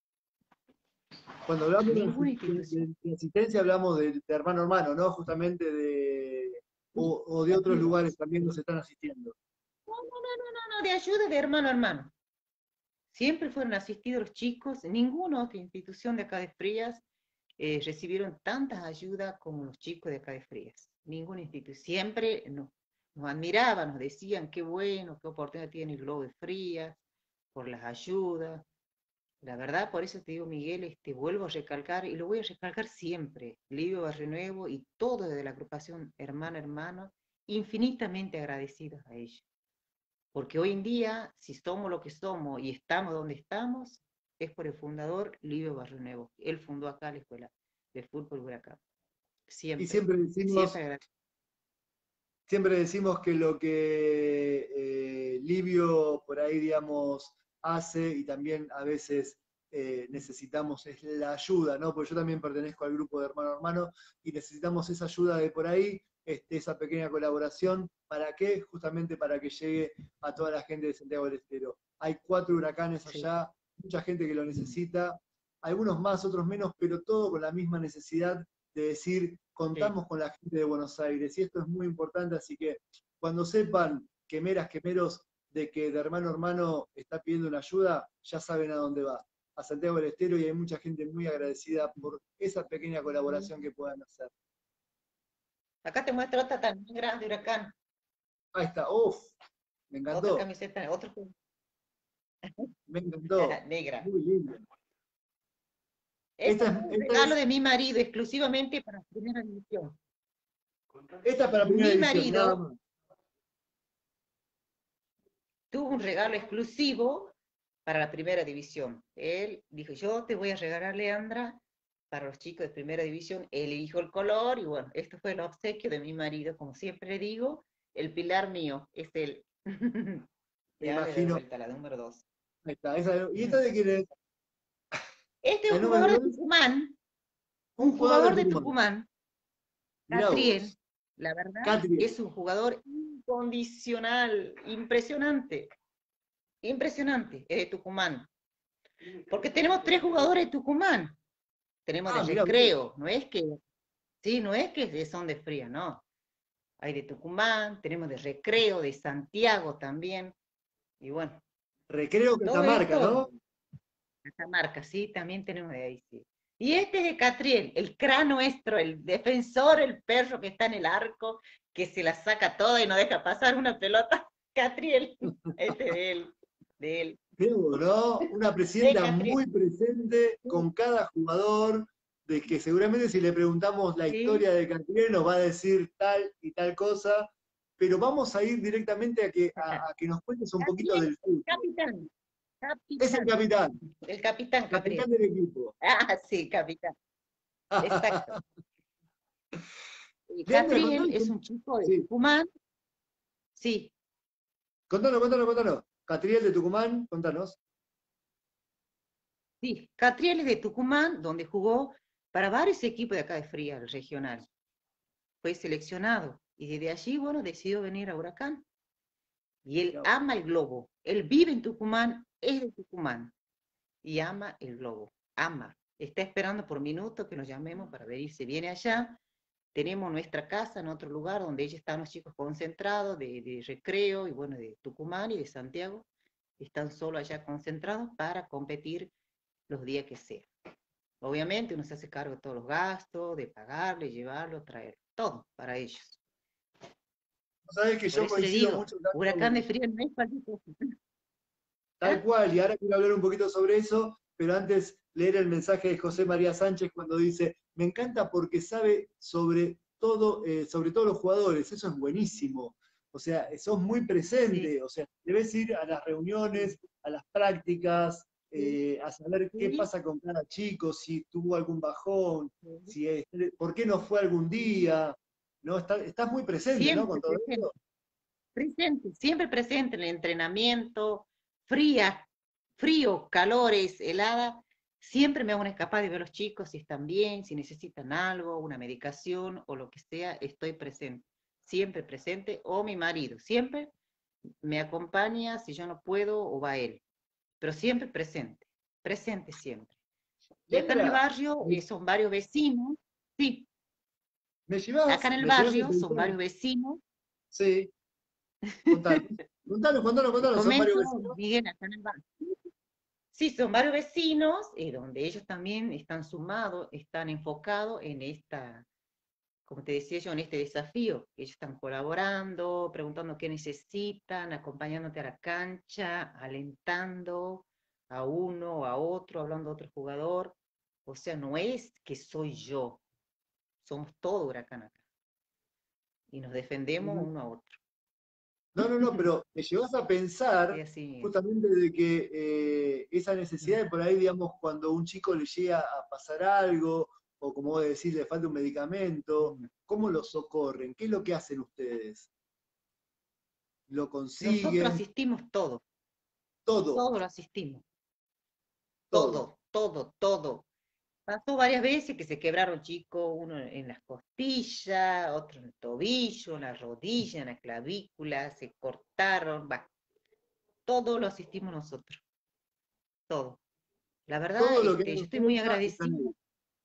Cuando hablamos ninguna de, institución. de- de asistencia hablamos de, de hermano a hermano, ¿no? Justamente de... O, o de otros Ayuda. lugares también nos están asistiendo. No, no, no, no, no, no, de ayuda de hermano a hermano. Siempre fueron asistidos los chicos, ninguna otra institución de acá de Frías eh, recibieron tantas ayudas como los chicos de acá de Frías. Ninguna institución. Siempre nos, nos admiraban, nos decían qué bueno, qué oportunidad tiene el Globo de Frías, por las ayudas. La verdad, por eso te digo, Miguel, este, vuelvo a recalcar, y lo voy a recalcar siempre, Livio Barrionuevo y todo desde la agrupación Hermano Hermano, infinitamente agradecidos a ellos. Porque hoy en día, si somos lo que somos y estamos donde estamos, es por el fundador Livio Barrionuevo. Él fundó acá la escuela de fútbol Huracán. Y Siempre, siempre decimos, siempre agradecido. siempre decimos que lo que eh, Livio por ahí, digamos, hace y también a veces eh, necesitamos es la ayuda, ¿no? Porque yo también pertenezco al grupo de hermano a hermano y necesitamos esa ayuda de por ahí, este, esa pequeña colaboración. ¿Para qué? Justamente para que llegue a toda la gente de Santiago del Estero. Hay cuatro huracanes Sí. allá, mucha gente que lo necesita, algunos más, otros menos, pero todo con la misma necesidad de decir, Sí. contamos con la gente de Buenos Aires, y esto es muy importante, así que cuando sepan, quemeras, quemeros, de que de hermano a hermano está pidiendo una ayuda, ya saben a dónde va, a Santiago del Estero, y hay mucha gente muy agradecida por esa pequeña colaboración que puedan hacer. Acá te muestro otra también grande, Huracán. Ahí está, uff, me Otra encantó, camiseta, otro me encantó, negra. muy lindo. Esto Esta es es, un esta regalo es, de mi marido, exclusivamente para la primera división. esta es para primera Mi división, nada marido más. tuvo un regalo exclusivo para la primera división. Él dijo, yo te voy a regalar, Leandra, para los chicos de primera división. Él eligió el color y bueno, esto fue el obsequio de mi marido, como siempre le digo, el pilar mío es él. Me Ya le doy imagino, vuelta a la número dos. ahí está, esa- ¿y esta de quién es? Este es El un número jugador de dos, Tucumán, un un jugador jugador de de Tucumán. Tucumán, Mirá Catriel. vos, La verdad, Catriel. es un jugador incondicional, impresionante, impresionante, es de Tucumán. Porque tenemos tres jugadores de Tucumán. Tenemos de Ah, mirá vos. recreo, no es que, sí, no es que son de fría, no. Hay de Tucumán, tenemos de recreo, de Santiago también. Y bueno, Recreo todo Catamarca, esto, ¿no? esta marca, sí, también tenemos de ahí, sí. Y este es de Catriel, el cra nuestro, el defensor, el perro que está en el arco, que se la saca toda y no deja pasar una pelota. Catriel, este de él, de él, Qué bueno, una de presidenta Catriel. muy presente Sí, con cada jugador, de que seguramente si le preguntamos la sí, historia de Catriel nos va a decir tal y tal cosa, pero vamos a ir directamente a que, a, a que nos cuentes un poquito Catriel, del fútbol. capitán, Es el capitán, capitán, el capitán capitán Catriel. del equipo. Ah, sí, capitán, exacto. Y Leandra, Catriel contanos. es un chico de Sí, Tucumán, sí, contanos, contanos, contanos. Catriel de Tucumán, contanos. sí, Catriel es de Tucumán, donde jugó para varios equipos de acá de Fría, el regional. Fue seleccionado y desde allí, bueno, decidió venir a Huracán. Y él Mirá vos. ama el globo. Él vive en Tucumán, es de Tucumán y ama el globo. Ama. Está esperando por minuto que nos llamemos para venirse. Viene allá. Tenemos nuestra casa en otro lugar donde ella están los chicos concentrados de, de recreo y bueno, de Tucumán y de Santiago. Están solo allá concentrados para competir los días que sea. Obviamente uno se hace cargo de todos los gastos, de pagarle, llevarlo, traerlo, todo para ellos. Sabés que Por yo eso le coincido digo, mucho tanto Huracán de con, Frío no es cualquier cosa. tal ¿Ah? cual, y ahora quiero hablar un poquito sobre eso, pero antes leer el mensaje de José María Sánchez cuando dice, me encanta porque sabe sobre todo, eh, sobre todos los jugadores, eso es buenísimo. O sea, sos muy Sí, presente, o sea, debes ir a las sí, reuniones, a las prácticas, sí, eh, a saber qué sí, pasa con cada chico, si tuvo algún bajón, sí. si, es- por qué no fue algún día, ¿no? Estás, estás muy presente, ¿no? Con Siempre todo presente, esto. presente, siempre presente en el entrenamiento, fría, frío, calores, helada. Siempre me hago una escapada de ver a los chicos si están bien, si necesitan algo, una medicación o lo que sea, estoy presente. Siempre presente, o mi marido, siempre me acompaña si yo no puedo o va él, pero siempre presente, presente siempre. Y acá en el Leandra, barrio me, eh, son varios vecinos, sí, me acá llevas, en el me llevas a barrio son pensar. varios vecinos. Sí, contanos. Contanos, contanos, Te contanos, son varios comento, vecinos. Miguel, acá en el barrio. Sí, son varios vecinos, eh, donde ellos también están sumados, están enfocados en esta, como te decía yo, en este desafío. Ellos están colaborando, preguntando qué necesitan, acompañándote a la cancha, alentando a uno o a otro, hablando a otro jugador. O sea, no es que soy yo, somos todo Huracán acá y nos defendemos uno a otro. No, no, no, pero me llevas a pensar Es así, Miguel. justamente de que eh, esa necesidad de por ahí, digamos, cuando un chico le llega a pasar algo, o como vos decís, le falta un medicamento, Mm. ¿cómo lo socorren? ¿Qué es lo que hacen ustedes? ¿Lo Nosotros consiguen? asistimos todo, Todo, todo lo asistimos. todo. Todo, todo, todo. Pasó varias veces que se quebraron chicos, uno en las costillas, otro en el tobillo, en la rodilla, en la clavícula, se cortaron, va, todo lo asistimos nosotros, todo. La verdad, Todo lo que este, yo haga estoy muy falta, están agradecida. ahí.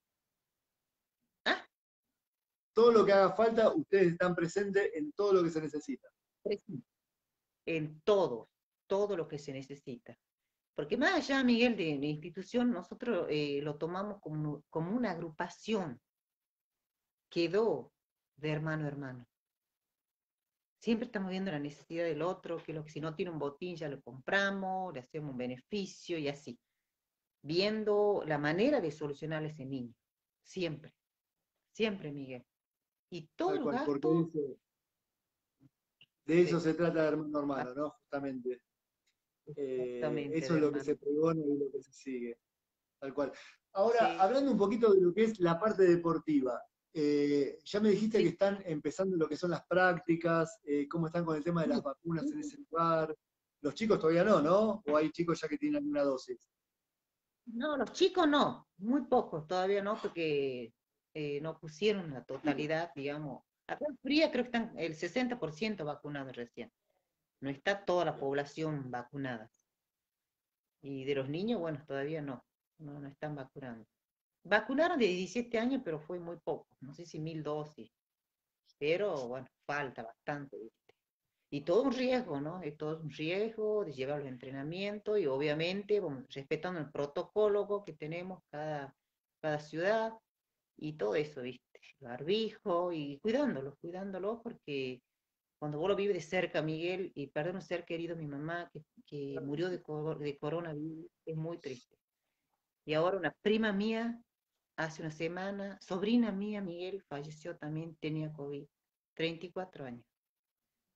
Ah, Todo lo que haga falta, ustedes están presentes en todo lo que se necesita. presente, en todo, todo lo que se necesita. Porque más allá, Miguel, de la institución, nosotros eh, lo tomamos como, como una agrupación, quedó de hermano a hermano. Siempre estamos viendo la necesidad del otro, que lo que si no tiene un botín ya lo compramos, le hacemos un beneficio y así. Viendo la manera de solucionar a ese niño. Siempre, siempre, Miguel. Y todos Tal los cual, porque de gastos, eso, de eso sí, se trata de hermano hermano, ¿no? Justamente. Eh, exactamente, eso de es lo que se hermano. pregona y lo que se sigue. Tal cual. Ahora, Sí, hablando un poquito de lo que es la parte deportiva, eh, ya me dijiste que sí, están empezando lo que son las prácticas, eh, cómo están con el tema de las sí, vacunas en sí. ese lugar. Los chicos todavía no, ¿no? ¿O hay chicos ya que tienen alguna dosis? No, los chicos no, muy pocos todavía no, porque eh, no pusieron la totalidad, digamos. Acá en Fría creo que están el sesenta por ciento vacunados recién. No está toda la población vacunada. Y de los niños, bueno, todavía no, no, no están vacunando. Vacunaron de diecisiete años, pero fue muy poco, no sé si mil dosis, pero bueno, falta bastante, ¿viste? Y todo un riesgo, ¿no? Es todo un riesgo de llevarlos a entrenamiento y obviamente bueno, respetando el protocolo que tenemos cada, cada ciudad y todo eso, ¿viste? Barbijo y cuidándolos, cuidándolos porque cuando vos lo vives de cerca, Miguel, y perder un ser querido, mi mamá, que, que Claro que murió sí. de, de coronavirus, es muy triste. Y ahora una prima mía, hace una semana, sobrina mía, Miguel, falleció también, tenía COVID, treinta y cuatro años.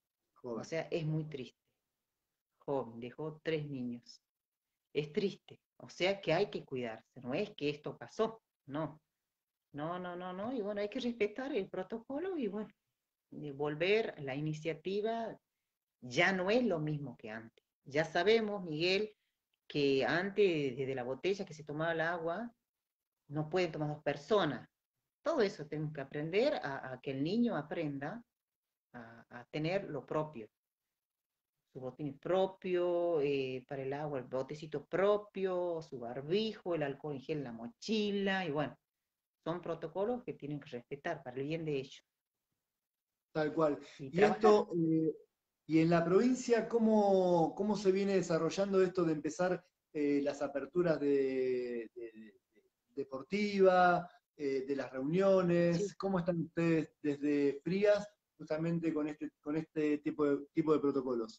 O Joven. sea, es muy triste. Joven, dejó tres niños. Es triste. O sea que hay que cuidarse. No es que esto pasó. No. No, no, no, no. Y bueno, hay que respetar el protocolo y bueno, y volver la iniciativa ya no es lo mismo que antes. Ya sabemos, Miguel, que antes desde la botella que se tomaba el agua, no pueden tomar dos personas. Todo eso tenemos que aprender a, a que el niño aprenda a, a tener lo propio, su botín propio, eh, para el agua, el botecito propio, su barbijo, el alcohol en gel en la mochila, y bueno, son protocolos que tienen que respetar para el bien de ellos. Tal cual. Y Y trabajar. esto, eh, y en la provincia, ¿cómo, cómo se viene desarrollando esto de empezar eh, las aperturas de, de- de- deportiva, eh, de las reuniones? Sí. ¿Cómo están ustedes desde Frías justamente con este, con este tipo de, tipo de protocolos?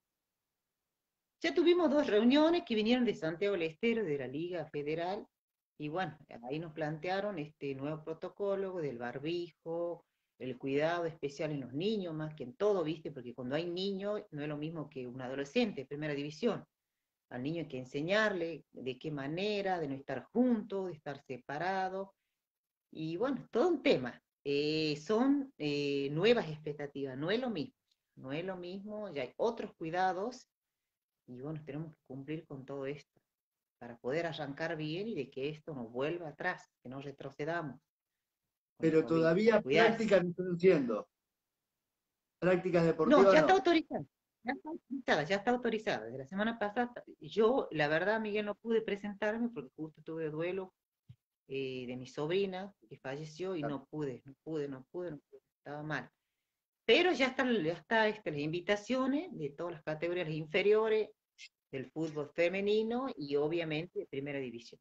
Ya tuvimos dos reuniones que vinieron de Santiago del Estero, de la Liga Federal, y bueno, ahí nos plantearon este nuevo protocolo del barbijo, el cuidado especial en los niños, más que en todo, ¿viste? Porque cuando hay niños no es lo mismo que un adolescente, primera división. Al niño hay que enseñarle de qué manera, de no estar juntos, de estar separados, y bueno, todo un tema. Eh, son eh, nuevas expectativas, no es lo mismo, no es lo mismo, ya hay otros cuidados y bueno, tenemos que cumplir con todo esto para poder arrancar bien y de que esto no vuelva atrás, que no retrocedamos con el Pero COVID. todavía Cuidarse. prácticas no están haciendo, prácticas No, deportivas ya está no. autorizada. Ya está autorizada, ya está autorizada. Desde la semana pasada, yo, la verdad, Miguel, no pude presentarme porque justo tuve duelo eh, de mi sobrina que falleció y no pude, no pude, no pude, no pude, estaba mal. Pero ya están, ya está este, las invitaciones de todas las categorías inferiores del fútbol femenino y obviamente de primera división.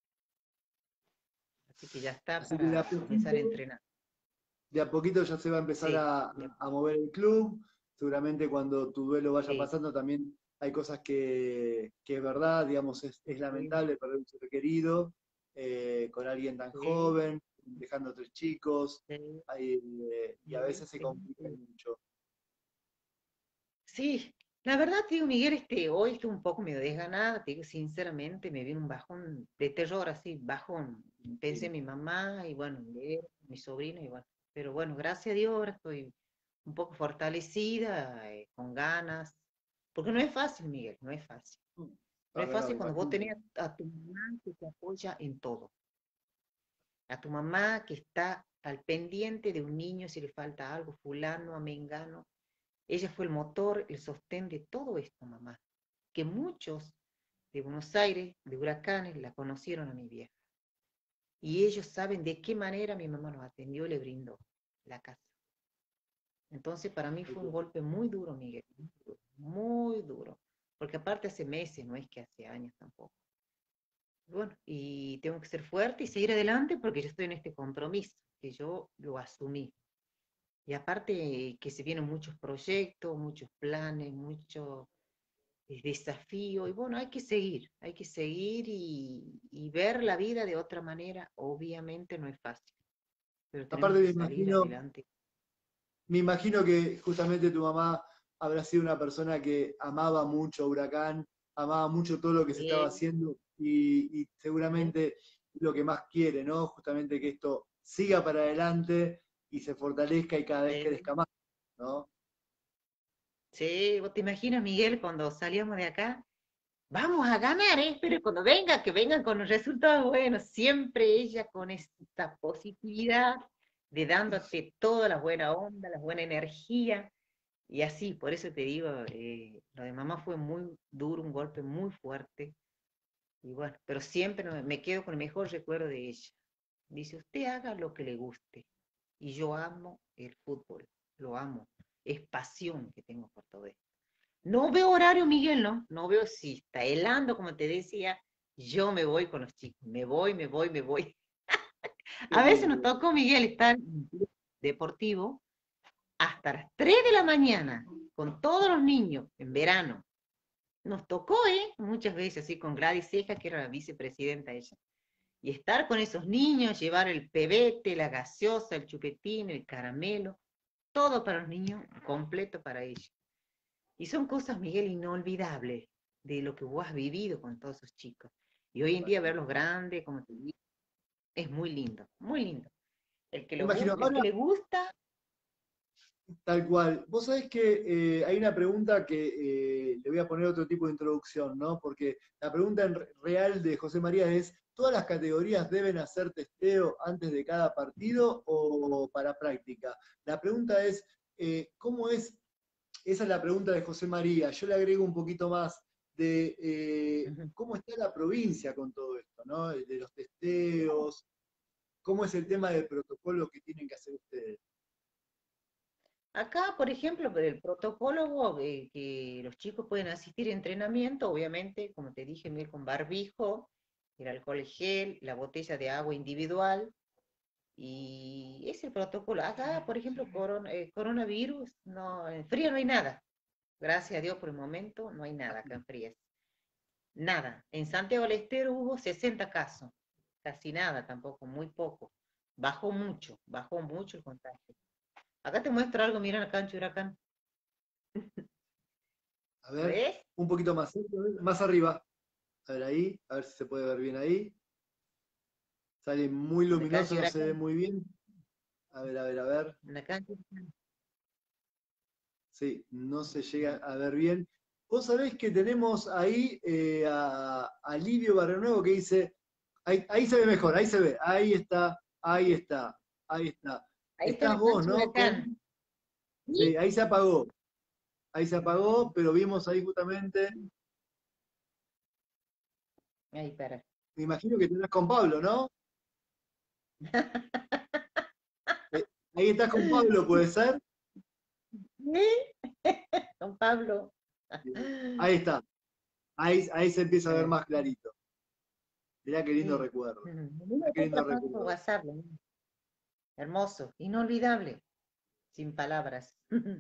Así que ya está Así que de a para comenzar poquito a entrenar. de a poquito ya se va a empezar Sí, a, de- a mover el club. Seguramente cuando tu duelo vaya sí, pasando también hay cosas que, que es verdad, digamos, es, es sí, lamentable perder un ser querido eh, con alguien tan sí, joven, dejando tres chicos, sí, ahí, eh, y a sí, veces se sí, complica sí. mucho. Sí, la verdad, te digo, Miguel, este, hoy estoy un poco medio desganada, te digo, sinceramente, me vino un bajón de terror, así, bajón. Pensé Sí. en mi mamá y bueno, en él, mi sobrina y bueno, pero bueno, gracias a Dios ahora estoy un poco fortalecida, eh, con ganas, porque no es fácil, Miguel, no es fácil. No No, es no, no, fácil me cuando vos imagino. tenés a, a tu mamá que te apoya en todo, a tu mamá que está al pendiente de un niño si le falta algo, fulano, a mengano. Ella fue el motor, el sostén de todo esto, mamá. Que muchos de Buenos Aires, de Huracanes, la conocieron a mi vieja. Y ellos saben de qué manera mi mamá nos atendió y le brindó la casa. Entonces, para mí fue un golpe muy duro, Miguel, muy duro, muy duro. Porque aparte hace meses, no es que hace años tampoco. Bueno, y tengo que ser fuerte y seguir adelante porque yo estoy en este compromiso, que yo lo asumí. Y aparte que se vienen muchos proyectos, muchos planes, muchos eh, desafíos, y bueno, hay que seguir, hay que seguir y, y ver la vida de otra manera. Obviamente no es fácil, pero tenemos Aparte que me salir imagino, adelante. me imagino que justamente tu mamá habrá sido una persona que amaba mucho a Huracán, amaba mucho todo lo que se estaba Sí, haciendo y, y sí, seguramente lo que más quiere, ¿no? Justamente que esto siga para adelante y se fortalezca y cada vez sí. crezca más, ¿no? Sí, vos te imaginas, Miguel, cuando salíamos de acá, vamos a ganar, ¿eh? Pero cuando venga, que vengan con los resultados buenos, siempre ella con esta positividad de dándote toda la buena onda, la buena energía. Y así, por eso te digo, eh, lo de mamá fue muy duro, un golpe muy fuerte. Y bueno, pero siempre me me quedo con el mejor recuerdo de ella. Dice, usted haga lo que le guste. Y yo amo el fútbol, lo amo. Es pasión que tengo por todo esto. No veo horario, Miguel, ¿no? No veo si está helando, como te decía. Yo me voy con los chicos, me voy, me voy, me voy. Qué A veces nos lindo. tocó, Miguel, estar en un club deportivo hasta las tres de la mañana con todos los niños en verano. Nos tocó, ¿eh? Muchas veces, así con Gladys Ceja, que era la vicepresidenta ella. Y estar con esos niños, llevar el pebete, la gaseosa, el chupetín, el caramelo, todo para los niños, completo para ellos. Y son cosas, Miguel, inolvidables de lo que vos has vivido con todos esos chicos. Y hoy en día verlos grandes, como te digo, es muy lindo, muy lindo. El que, Me lo, imagino, el que ahora le gusta, tal cual. Vos sabés que eh, hay una pregunta que eh, le voy a poner otro tipo de introducción, ¿no? Porque la pregunta en re- real de José María es, ¿todas las categorías deben hacer testeo antes de cada partido o para práctica? La pregunta es, eh, ¿cómo es? Esa es la pregunta de José María. Yo le agrego un poquito más de eh, ujú. cómo está la provincia con todo esto, ¿no? De los testeos, cómo es el tema del protocolo que tienen que hacer ustedes. Acá, por ejemplo, el protocolo eh, que los chicos pueden asistir a entrenamiento, obviamente, como te dije, Miguel, con barbijo, el alcohol en gel, la botella de agua individual, y es el protocolo. Acá, por ejemplo, coron- eh, coronavirus, no, en frío no hay nada. Gracias a Dios por el momento, no hay nada acá en Frías. Nada. En Santiago del Estero hubo sesenta casos. Casi nada tampoco, muy poco. Bajó mucho, bajó mucho el contagio. Acá te muestro algo, mira la cancha Huracán. A ¿Lo ver, ves? un poquito más, cerca, más arriba. A ver ahí, a ver si se puede ver bien ahí. Sale muy Una luminoso, cancha no se ve Huracán. muy bien. A ver, a ver, a ver. Una cancha Huracán. Sí, no se llega a ver bien. Vos sabés que tenemos ahí eh, a, a Livio Barrionuevo que dice, ahí, ahí se ve mejor, ahí se ve, ahí está, ahí está, ahí está. Ahí está Estás la vos, cancha ¿no? Con, Huracán. sí, ¿Sí? ahí se apagó, ahí se apagó, pero vimos ahí justamente, Ahí para. me imagino que tenés con Pablo, ¿no? Eh, ahí estás con Pablo, ¿puede ser? ¿Sí? Don Pablo. Ahí está, ahí, ahí se empieza a ver Eh, más clarito. Mirá qué lindo Sí. recuerdo, Ujú. mirá Mira, qué está lindo pasando por recuerdo. WhatsApp. ¿No? Hermoso, inolvidable, sin palabras.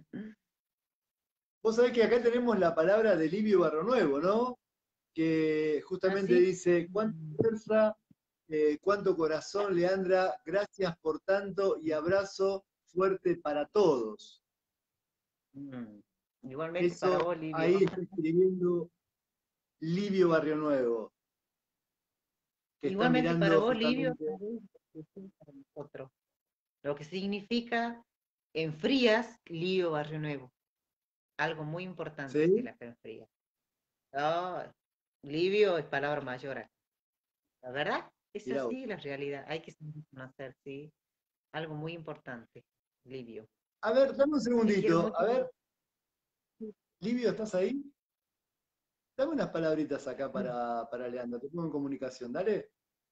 Vos sabés que acá tenemos la palabra de Livio Barronuevo, ¿no? Que justamente ¿Así? dice, cuánta fuerza, eh, cuánto corazón, Leandra, gracias por tanto y abrazo fuerte para todos. Mm. Igualmente para Eso vos, Livio. ahí está escribiendo Livio Barrionuevo, que está Igualmente para mirando vos, Livio, justamente. para nosotros. Lo que significa en Frías, Lío Barrio Nuevo. Algo muy importante decir ¿Sí? acá en Frías. No, Livio es palabra mayor acá. La verdad, es Mirá vos. así la realidad. Hay que conocer, sí. Algo muy importante, Livio. A ver, dame un Te quiero segundito. mucho. A ver, Livio, ¿estás ahí? Dame unas palabritas acá Mm, para, para Leandro. Te pongo en comunicación, dale.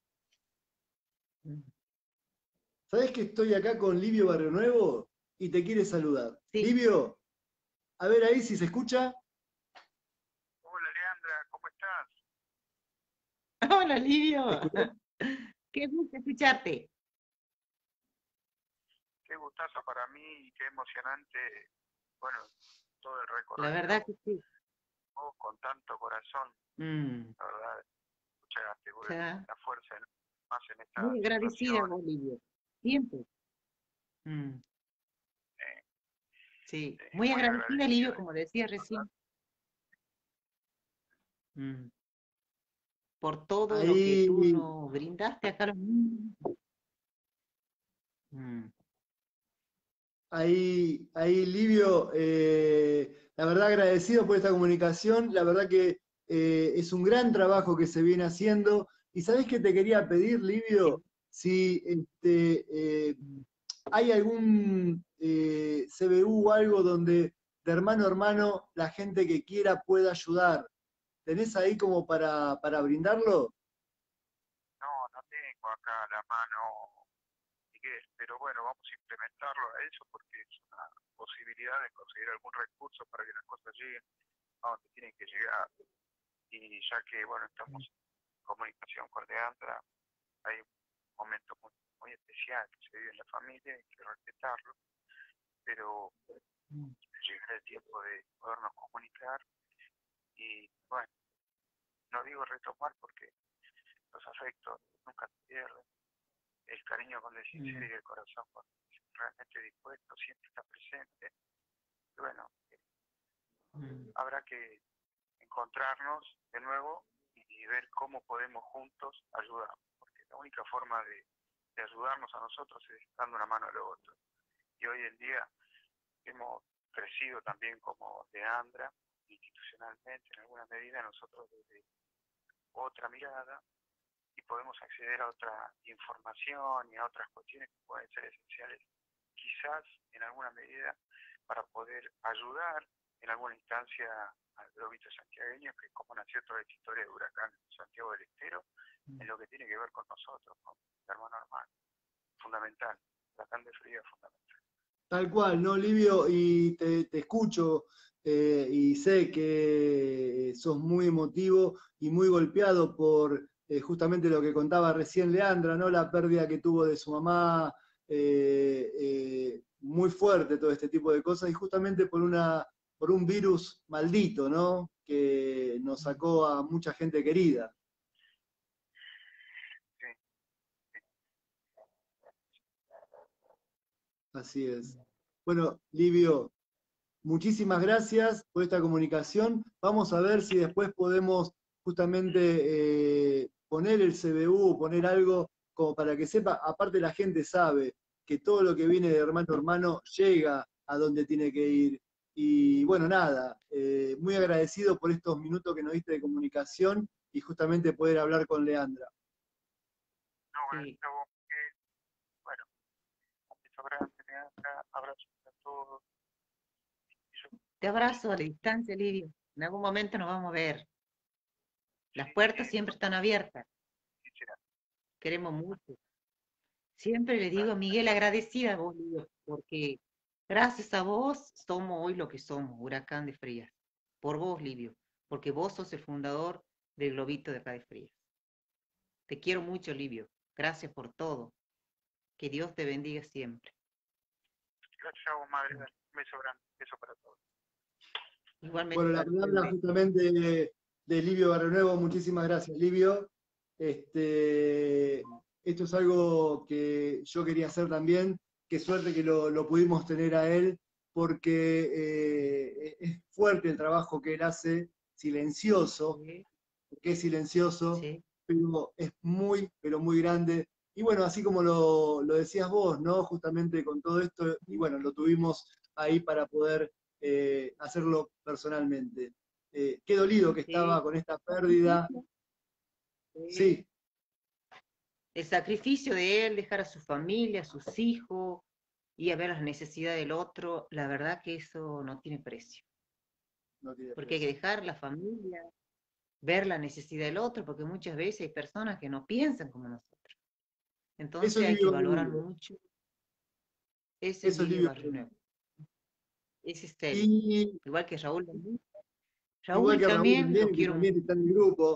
mm. ¿Sabés que estoy acá con Livio Barrionuevo y te quiere saludar? Sí. Livio, a ver ahí si se escucha. Hola Leandra, ¿cómo estás? Hola, Livio. ¿Escuchás? Qué gusto escucharte. Qué gustazo para mí y qué emocionante, bueno, todo el La verdad recorrido que sí. vos con tanto corazón, Mm, la verdad, escuchaste, vos, ya. la fuerza en- más en esta Muy agradecida, situación. vos, Livio. Siempre. Mm, eh, sí. eh, Muy muy agradecida, Livio, agradecido, como decía ¿verdad? recién. Mm. Por todo lo que tú Ahí, nos brindaste acá a los niños. Mm, ahí, ahí, Livio, eh, la verdad agradecido por esta comunicación. La verdad que eh, es un gran trabajo que se viene haciendo. ¿Y sabés qué te quería pedir, Livio? sí. Si este, eh, Mm, ¿hay algún eh, C B U o algo donde de hermano a hermano la gente que quiera pueda ayudar? ¿Tenés ahí como para, para brindarlo? No, no tengo acá a la mano, Miguel, pero bueno, vamos a implementarlo a eso porque es una posibilidad de conseguir algún recurso para que las cosas lleguen a donde tienen que llegar. Y ya que, bueno, estamos mm, en comunicación con Leandra, hay un momento muy, muy especial que se vive en la familia, hay que respetarlo, pero mm, llegará el tiempo de podernos comunicar y, bueno, no digo retomar porque los afectos nunca se pierden, el cariño con el sincero mm. y el corazón con realmente dispuesto siempre está presente. Y bueno, Mm. habrá que encontrarnos de nuevo y ver cómo podemos juntos ayudar, porque la única forma de, de ayudarnos a nosotros es dando una mano a los otros. Y hoy en día hemos crecido también como Leandra, institucionalmente en alguna medida, nosotros desde otra mirada, y podemos acceder a otra información y a otras cuestiones que pueden ser esenciales, quizás en alguna medida, para poder ayudar en alguna instancia al globito santiagueño, que es como nació toda esta historia de Huracán en Santiago del Estero, en lo que tiene que ver con nosotros, con hermano hermano. Fundamental, Huracán de Fría es fundamental. Tal cual, ¿no, Livio? Y te, te escucho eh, y sé que sos muy emotivo y muy golpeado por eh, justamente lo que contaba recién Leandra, ¿no? La pérdida que tuvo de su mamá, eh, eh, muy fuerte todo este tipo de cosas, y justamente por, una, por un virus maldito, ¿no? Que nos sacó a mucha gente querida. Sí. Así es. Bueno, Livio, muchísimas gracias por esta comunicación. Vamos a ver si después podemos justamente eh, poner el C B U, poner algo como para que sepa, aparte la gente sabe que todo lo que viene de hermano a hermano llega a donde tiene que ir. Y bueno, nada, eh, muy agradecido por estos minutos que nos diste de comunicación y justamente poder hablar con Leandra. No, Sí. gracias a vos, Miguel. Bueno, un beso grande, Leandra, abrazos a todos. Y yo, Te abrazo a la distancia, Livio. En algún momento nos vamos a ver. Las sí, puertas sí, siempre están abiertas. sí, será. Queremos mucho. Siempre le digo a Miguel, agradecida a vos, Livio, porque gracias a vos somos hoy lo que somos, Huracán de Frías. Por vos, Livio, porque vos sos el fundador del Globito de acá de Frías. Te quiero mucho, Livio. Gracias por todo. Que Dios te bendiga siempre. Gracias a vos, madre. Un beso grande, un beso para todos. Igualmente Bueno, la para palabra ustedes. justamente de, de Livio Barrionuevo, muchísimas gracias, Livio. Este, esto es algo que yo quería hacer también, qué suerte que lo, lo pudimos tener a él, porque eh, es fuerte el trabajo que él hace, silencioso, Sí, porque es silencioso, sí, pero es muy, pero muy grande. Y bueno, así como lo, lo decías vos, ¿no? Justamente con todo esto, y bueno, lo tuvimos ahí para poder eh, hacerlo personalmente. Eh, qué dolido que estaba sí. con esta pérdida. Sí. Sí, El sacrificio de él, dejar a su familia, a sus hijos y a ver las necesidades del otro, la verdad que eso no tiene precio. no tiene Porque hay que precio. dejar la familia, ver la necesidad del otro, porque muchas veces hay personas que no piensan como nosotros. Eso Entonces es hay que Livio valorar Barrionuevo. mucho. Ese es Eso es Livio Livio Barrio Nuevo. Barrionuevo. Ese es él. Y Igual que Raúl también. igual Raúl que Raúl también lo también, que quiero también mucho. está en el grupo.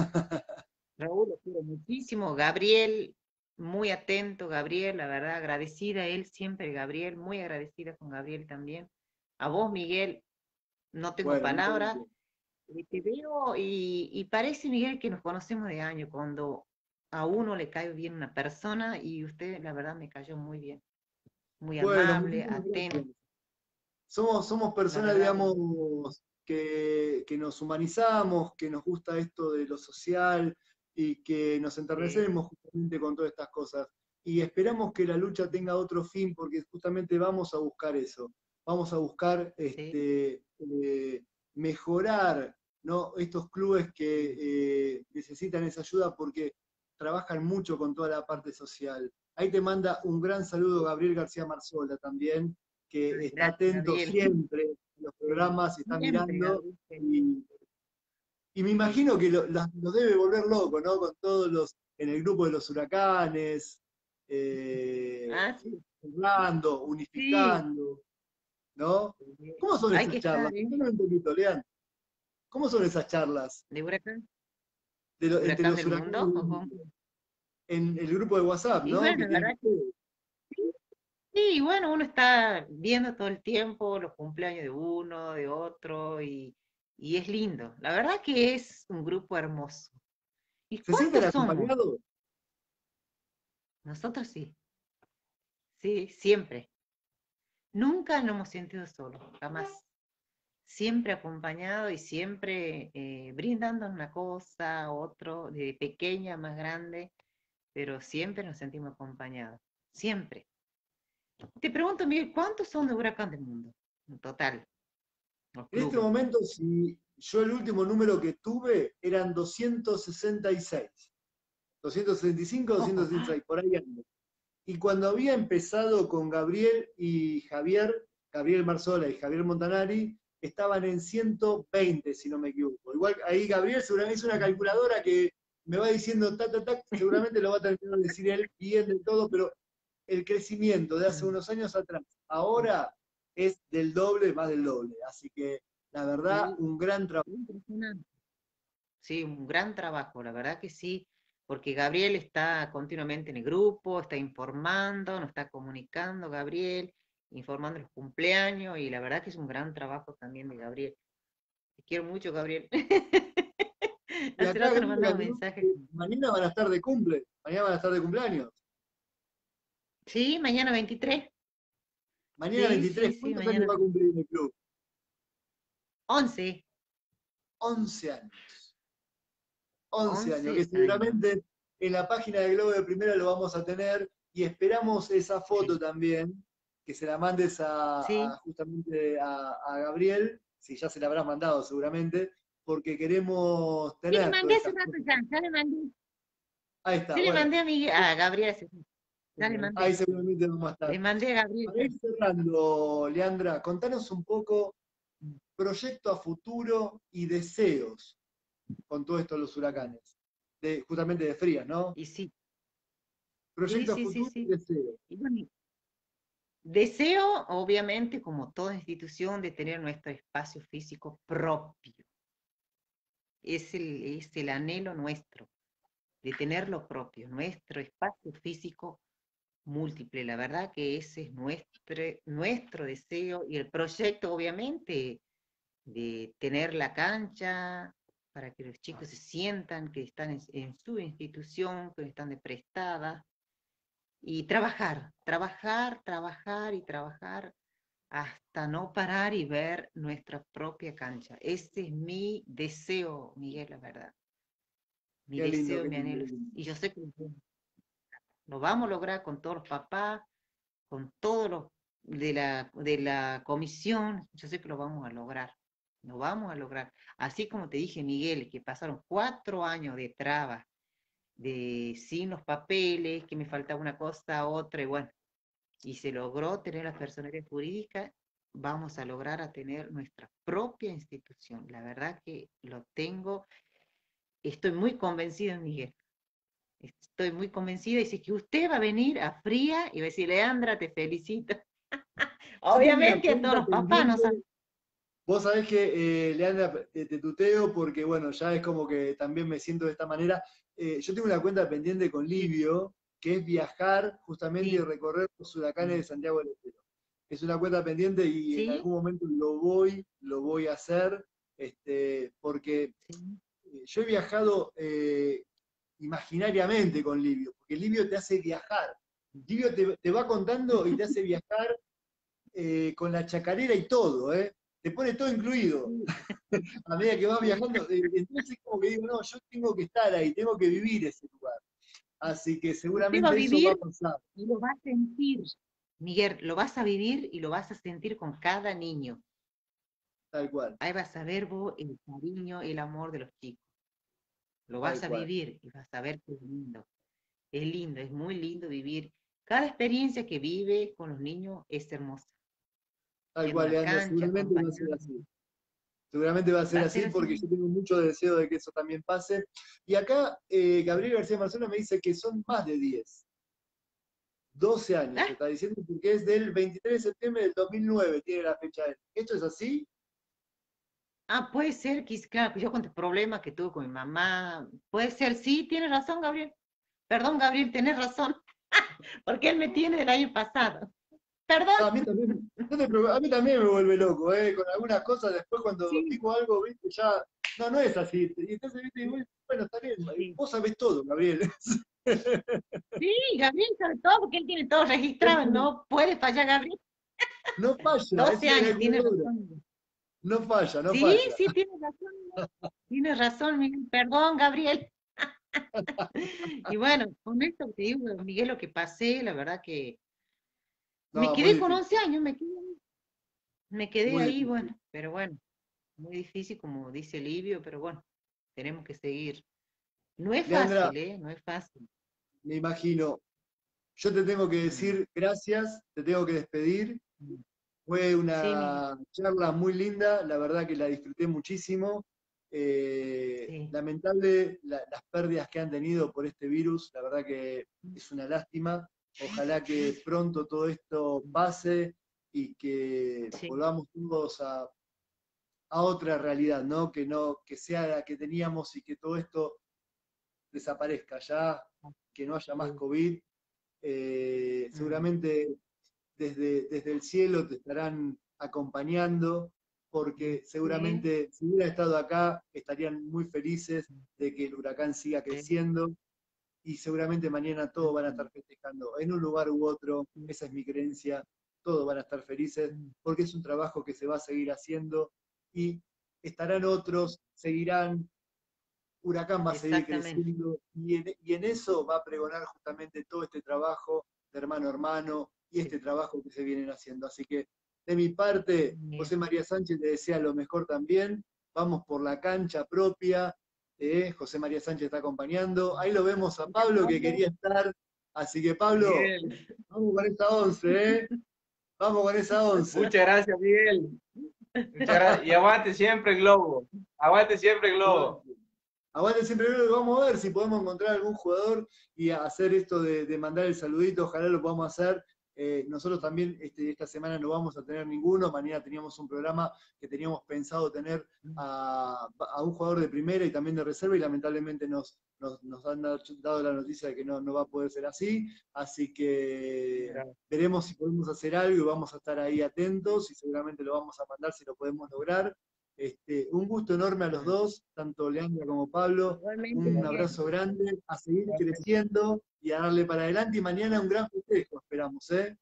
Raúl lo quiero muchísimo. Gabriel, muy atento, Gabriel, la verdad, agradecida, él siempre, Gabriel, muy agradecida con Gabriel también. A vos, Miguel, no tengo Bueno, no palabras. tanto. Y te veo y, y parece, Miguel, que nos conocemos de años, cuando a uno le cae bien una persona y usted, la verdad, me cayó muy bien. Muy Bueno, amable, muchísimas atento, gracias. Somos, somos la personas, verdad. digamos, que, que nos humanizamos, que nos gusta esto de lo social y que nos Sí, enternecemos justamente con todas estas cosas. Y esperamos que la lucha tenga otro fin porque justamente vamos a buscar eso. Vamos a buscar sí, este, eh, mejorar, ¿no? Estos clubes que eh, necesitan esa ayuda porque trabajan mucho con toda la parte social. Ahí te manda un gran saludo Gabriel García Marzola también, que ay, está gracias, atento Gabriel. siempre a los Sí, programas, está siempre, mirando, Gabriel. Sí, y, y me sí. imagino que lo, lo- lo debe volver loco, ¿no? Con todos los, en el grupo de los huracanes, eh, Ah, sí, hablando, sí. unificando, ¿no? Sí. ¿Cómo son Hay esas que charlas? estar, ¿eh? Contanos un poquito, Lean. ¿Cómo son esas charlas ¿De huracán? de lo- entre ¿Huracán los del huracanes mundo? ¿O cómo? en el grupo de WhatsApp, Y ¿no? Que bueno, la tienen verdad que ustedes? sí. Sí, bueno, uno está viendo todo el tiempo los cumpleaños de uno, de otro, y, y es lindo. La verdad que es un grupo hermoso. ¿Y ¿Se sienten cuántos somos? acompañados? Nosotros sí, sí, siempre. Nunca nos hemos sentido solos, jamás. siempre acompañado y siempre eh, brindando una cosa, otro, de pequeña, más grande, pero siempre nos sentimos acompañados, siempre. Te pregunto, Miguel, ¿cuántos son de Huracán del Mundo en total, los En este clubes? momento, si yo el último número que tuve eran doscientos sesenta y seis. doscientos sesenta y cinco, Ojo, doscientos sesenta y seis, por ahí ando. Y cuando había empezado con Gabriel y Javier, Gabriel Marzola y Javier Montanari, estaban en ciento veinte, si no me equivoco. Igual ahí Gabriel seguramente es una calculadora que me va diciendo ta, ta, ta, seguramente lo va a terminar de decir él bien de todo, pero el crecimiento de hace mm, unos años atrás, ahora es del doble, más del doble. Así que la verdad, sí, un gran trabajo. impresionante. Sí, un gran trabajo, la verdad que sí, porque Gabriel está continuamente en el grupo, está informando, nos está comunicando, Gabriel, informando los cumpleaños, y la verdad que es un gran trabajo también de Gabriel. Te quiero mucho, Gabriel. Y Hace acá rato nos Gabriel, mandamos acordate mensajes. que mañana van a estar de cumple, mañana van a estar de cumpleaños. Sí, mañana veintitrés. Mañana Sí, veintitrés, sí, sí, ¿cuántos años mañana va a cumplir en el club? once. once años. once años, que once años. seguramente en la página de Globo de Primera lo vamos a tener y esperamos esa foto Sí, también, que se la mandes a, sí. a justamente a, a Gabriel, si ya se la habrás mandado seguramente, porque queremos Sí, le tener mandé todas hace esas rato fotos. ya, ya le mandé. Ahí está, Yo le bueno, mandé a Miguel, a Gabriel, sí, ya le ahí mandé. seguramente vamos a estar. Le mandé a Gabriel Para ya. ir cerrando, Leandra, contanos un poco proyecto a futuro y deseos con todo esto de los huracanes, de, justamente de Frías, ¿no? Y sí, sí, Proyecto a sí, sí, futuro y sí. deseos. Y bueno, deseo, obviamente, como toda institución, de tener nuestro espacio físico propio. Es el, es el anhelo nuestro, de tener lo propio, nuestro espacio físico múltiple. La verdad que ese es nuestro, nuestro deseo y el proyecto, obviamente, de tener la cancha para que los chicos se sientan que están en, en su institución, que están de prestada, y trabajar, trabajar, trabajar y trabajar hasta no parar y ver nuestra propia cancha. Ese es mi deseo, Miguel, la verdad. Mi Qué lindo, deseo, qué mi lindo, anhelo. qué lindo. Y yo sé que lo vamos a lograr con todos los papás, con todos los de la, de la comisión. Yo sé que lo vamos a lograr. Lo vamos a lograr. Así como te dije, Miguel, que pasaron cuatro años de trabas, de sin los papeles, que me faltaba una cosa, otra, y bueno, y se logró tener la personalidad jurídica, vamos a lograr a tener nuestra propia institución. La verdad que lo tengo, estoy muy convencida, Miguel. Estoy muy convencida y sé que usted va a venir a Fría y va a decir, Leandra, te felicito. Yo tengo una Obviamente a todos cuenta los papás pendiente. nos han... Vos sabés que, eh, Leandra, te, te tuteo porque, bueno, ya es como que también me siento de esta manera. Eh, yo tengo una cuenta pendiente con Sí, Livio, que es viajar justamente y sí, recorrer los huracanes de mm, Santiago del Estero. Es una cuenta pendiente y en sí, algún momento lo voy, lo voy a hacer, este, porque sí. eh, yo he viajado eh, imaginariamente con Livio, porque Livio te hace viajar. Livio te, te va contando y te hace viajar eh, con la chacarera y todo, ¿eh? Te pone todo incluido. Sí. A medida que vas viajando, eh, entonces como que digo, no, yo tengo que estar ahí, tengo que vivir ese lugar. Así que Usted va a seguramente eso va a vivir pasar, y lo va a sentir. Miguel, lo vas a vivir y lo vas a sentir con cada niño. tal cual, Ahí vas a ver vos el cariño, el amor de los chicos. Lo tal vas a cual, vivir y vas a ver que es lindo. Es lindo, es muy lindo vivir. Cada experiencia que vive con los niños es hermosa. tal En cual, una Leandro, cancha, seguramente va a ser acompañando. así. Seguramente va a Va ser a ser así así. porque yo tengo mucho deseo de que eso también pase. Y acá eh, Gabriel García Marcelo me dice que son más de diez, doce años, ¿Ah? está diciendo, porque es del veintitrés de septiembre del dos mil nueve, tiene la fecha él. ¿Esto es así? Ah, puede ser, que claro, que yo con el problema que tuve con mi mamá, puede ser, sí, tiene razón, Gabriel. Perdón, Gabriel, tenés razón, porque él me tiene del año pasado. Perdón. No, a mí también, no te preocupes, a mí también me vuelve loco, ¿eh? Con algunas cosas, después cuando Sí, digo algo, viste, ya, no, no es así. Y entonces, viste, digo, bueno, está bien, sí. vos sabés todo, Gabriel. Sí, Gabriel sabe todo porque él tiene todo Él registrado, tiene- no puede fallar, Gabriel. no falla, es doce una años, tiene calculadora. razón. No falla, no Sí, falla. sí, tienes razón, tienes razón, Miguel. Perdón, Gabriel. Y bueno, con esto que te digo, Miguel, lo que pasé, la verdad que me No, muy quedé con difícil, once años, me quedé, me quedé muy ahí, difícil. bueno, pero bueno, muy difícil, como dice Livio, pero bueno, tenemos que seguir. No es Leandra, fácil, ¿eh? No es fácil. me imagino, yo te tengo que Mm, decir gracias, te tengo que despedir. mm. Fue Sí, Miguel, una charla muy linda, la verdad que la disfruté muchísimo. Eh, sí. lamentable la- las pérdidas que han tenido por este virus, la verdad que es una lástima. Ojalá que pronto todo esto pase y que Sí, volvamos todos a, a otra realidad, ¿no? Que no, que sea la que teníamos y que todo esto desaparezca ya, que no haya más sí. COVID. Eh, Mm, seguramente desde, desde el cielo te estarán acompañando, porque sí, seguramente si hubiera estado acá estarían muy felices de que el huracán siga sí. creciendo y seguramente mañana todos van a estar Mm, festejando en un lugar u otro, mm, esa es mi creencia, todos van a estar felices mm. porque es un trabajo que se va a seguir haciendo y estarán otros, seguirán, Huracán va a seguir Exactamente. creciendo y en, y en eso va a pregonar justamente todo este trabajo de hermano a hermano y Sí. este trabajo que se vienen haciendo. Así que de mi parte, Bien. José María Sánchez te desea lo mejor también. Vamos por la cancha propia. eh, José María Sánchez está acompañando. Ahí lo vemos a Muchas Pablo que gracias, quería estar. Así que Pablo, Miguel, vamos con esa once, ¿eh? Vamos con esa once. muchas gracias, Miguel. Muchas gracias. Y aguante siempre el globo. Aguante siempre el globo. Aguante. Aguante siempre, vamos a ver si podemos encontrar algún jugador y hacer esto de, de mandar el saludito, ojalá lo podamos hacer. Eh, nosotros también este, esta semana no vamos a tener ninguno, mañana teníamos un programa que teníamos pensado tener a, a un jugador de primera y también de reserva y lamentablemente nos, nos, nos han dado la noticia de que no, no va a poder ser así, así que Mira, veremos si podemos hacer algo y vamos a estar ahí atentos y seguramente lo vamos a mandar si lo podemos lograr. Este, un gusto enorme a los dos, tanto Leandra como Pablo. igualmente, Un Miguel. abrazo grande, a seguir igualmente. creciendo y a darle para adelante. Y mañana un gran festejo, esperamos, ¿eh?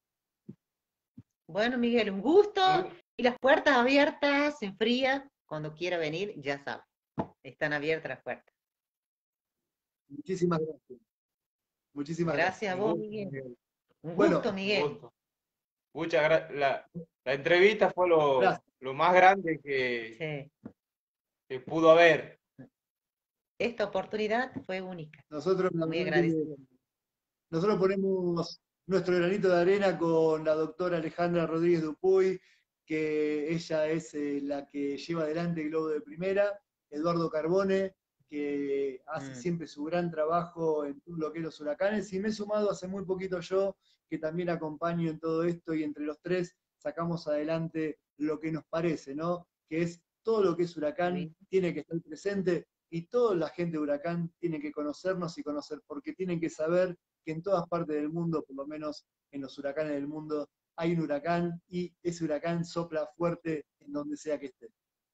Bueno, Miguel, un gusto. Un- Y las puertas abiertas en fría, cuando quiera venir, ya sabe. Están abiertas las puertas. Muchísimas gracias. Muchísimas gracias. Gracias a un vos, gusto, Miguel. Miguel. Un Bueno, gusto, Un Miguel. gusto. Muchas gracias. La, la entrevista fue lo, gracias. lo más grande que, Sí. que pudo haber. Esta oportunidad fue única. Nosotros, la Muy verdad que agradecida. nosotros ponemos nuestro granito de arena con la doctora Alejandra Rodríguez Dupuy, que ella es eh, la que lleva adelante el Globo de Primera, Eduardo Carbone, que hace Mm. siempre su gran trabajo en todo lo que es los huracanes, y me he sumado hace muy poquito yo, que también acompaño en todo esto, y entre los tres sacamos adelante lo que nos parece, ¿no? Que es todo lo que es huracán Bien. tiene que estar presente, y toda la gente de huracán tiene que conocernos y conocer, porque tienen que saber que en todas partes del mundo, por lo menos en los huracanes del mundo, hay un huracán y ese huracán sopla fuerte en donde sea que esté.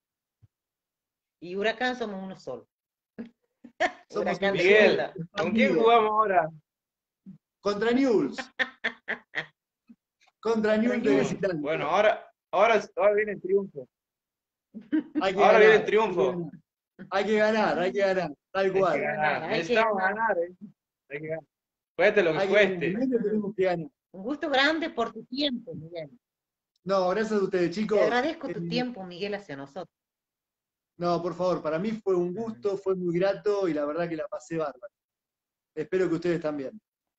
Y Huracán somos uno solo. Somos Huracán uno del solo, Miguel, mundo. ¿con quién expandido. jugamos ahora? Contra Newell's. Contra Contra Newell's de Newell's. Mm, visitante. Bueno, ahora, ahora, ahora viene el triunfo. Hay que Ahora viene el ganar, hay que triunfo. ganar. Hay que ganar, hay que ganar, tal Hay que Hay que cual. ganar, ganar. hay que Necesitamos ganar. ganar, ¿eh? Hay que ganar. Cueste lo que Hay que ganar. cueste. Primero tenemos que ganar. Un gusto grande por tu tiempo, Miguel. No, gracias a ustedes, Te chicos. agradezco Eh, tu tiempo, Miguel, hacia nosotros. no, por favor, para mí fue un Mm. gusto, fue muy grato y la verdad que la pasé bárbaro. Espero que ustedes también.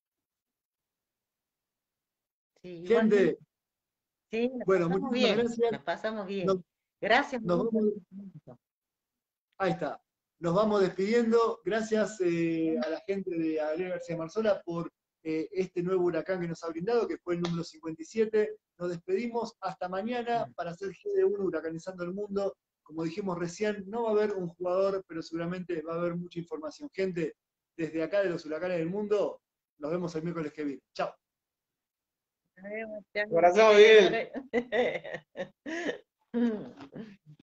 Sí, igualmente. Gente, Sí, la bueno, pasamos muchísimas bien. gracias. La pasamos Nos, bien. Gracias, nos Miguel, por vamos, tu tiempo. ahí está. Nos vamos despidiendo. Gracias eh, a la gente de Gabriel García Marzola por eh, este nuevo huracán que nos ha brindado, que fue el número cincuenta y siete. Nos despedimos hasta mañana Mm. para hacer G D uno Huracanizando el Mundo. Como dijimos recién, no va a haber un jugador, pero seguramente va a haber mucha información. Gente, desde acá de los huracanes del mundo, nos vemos el miércoles que viene. Chao. Nos vemos, chao, Corazón, Miguel. Miguel. Hasta luego.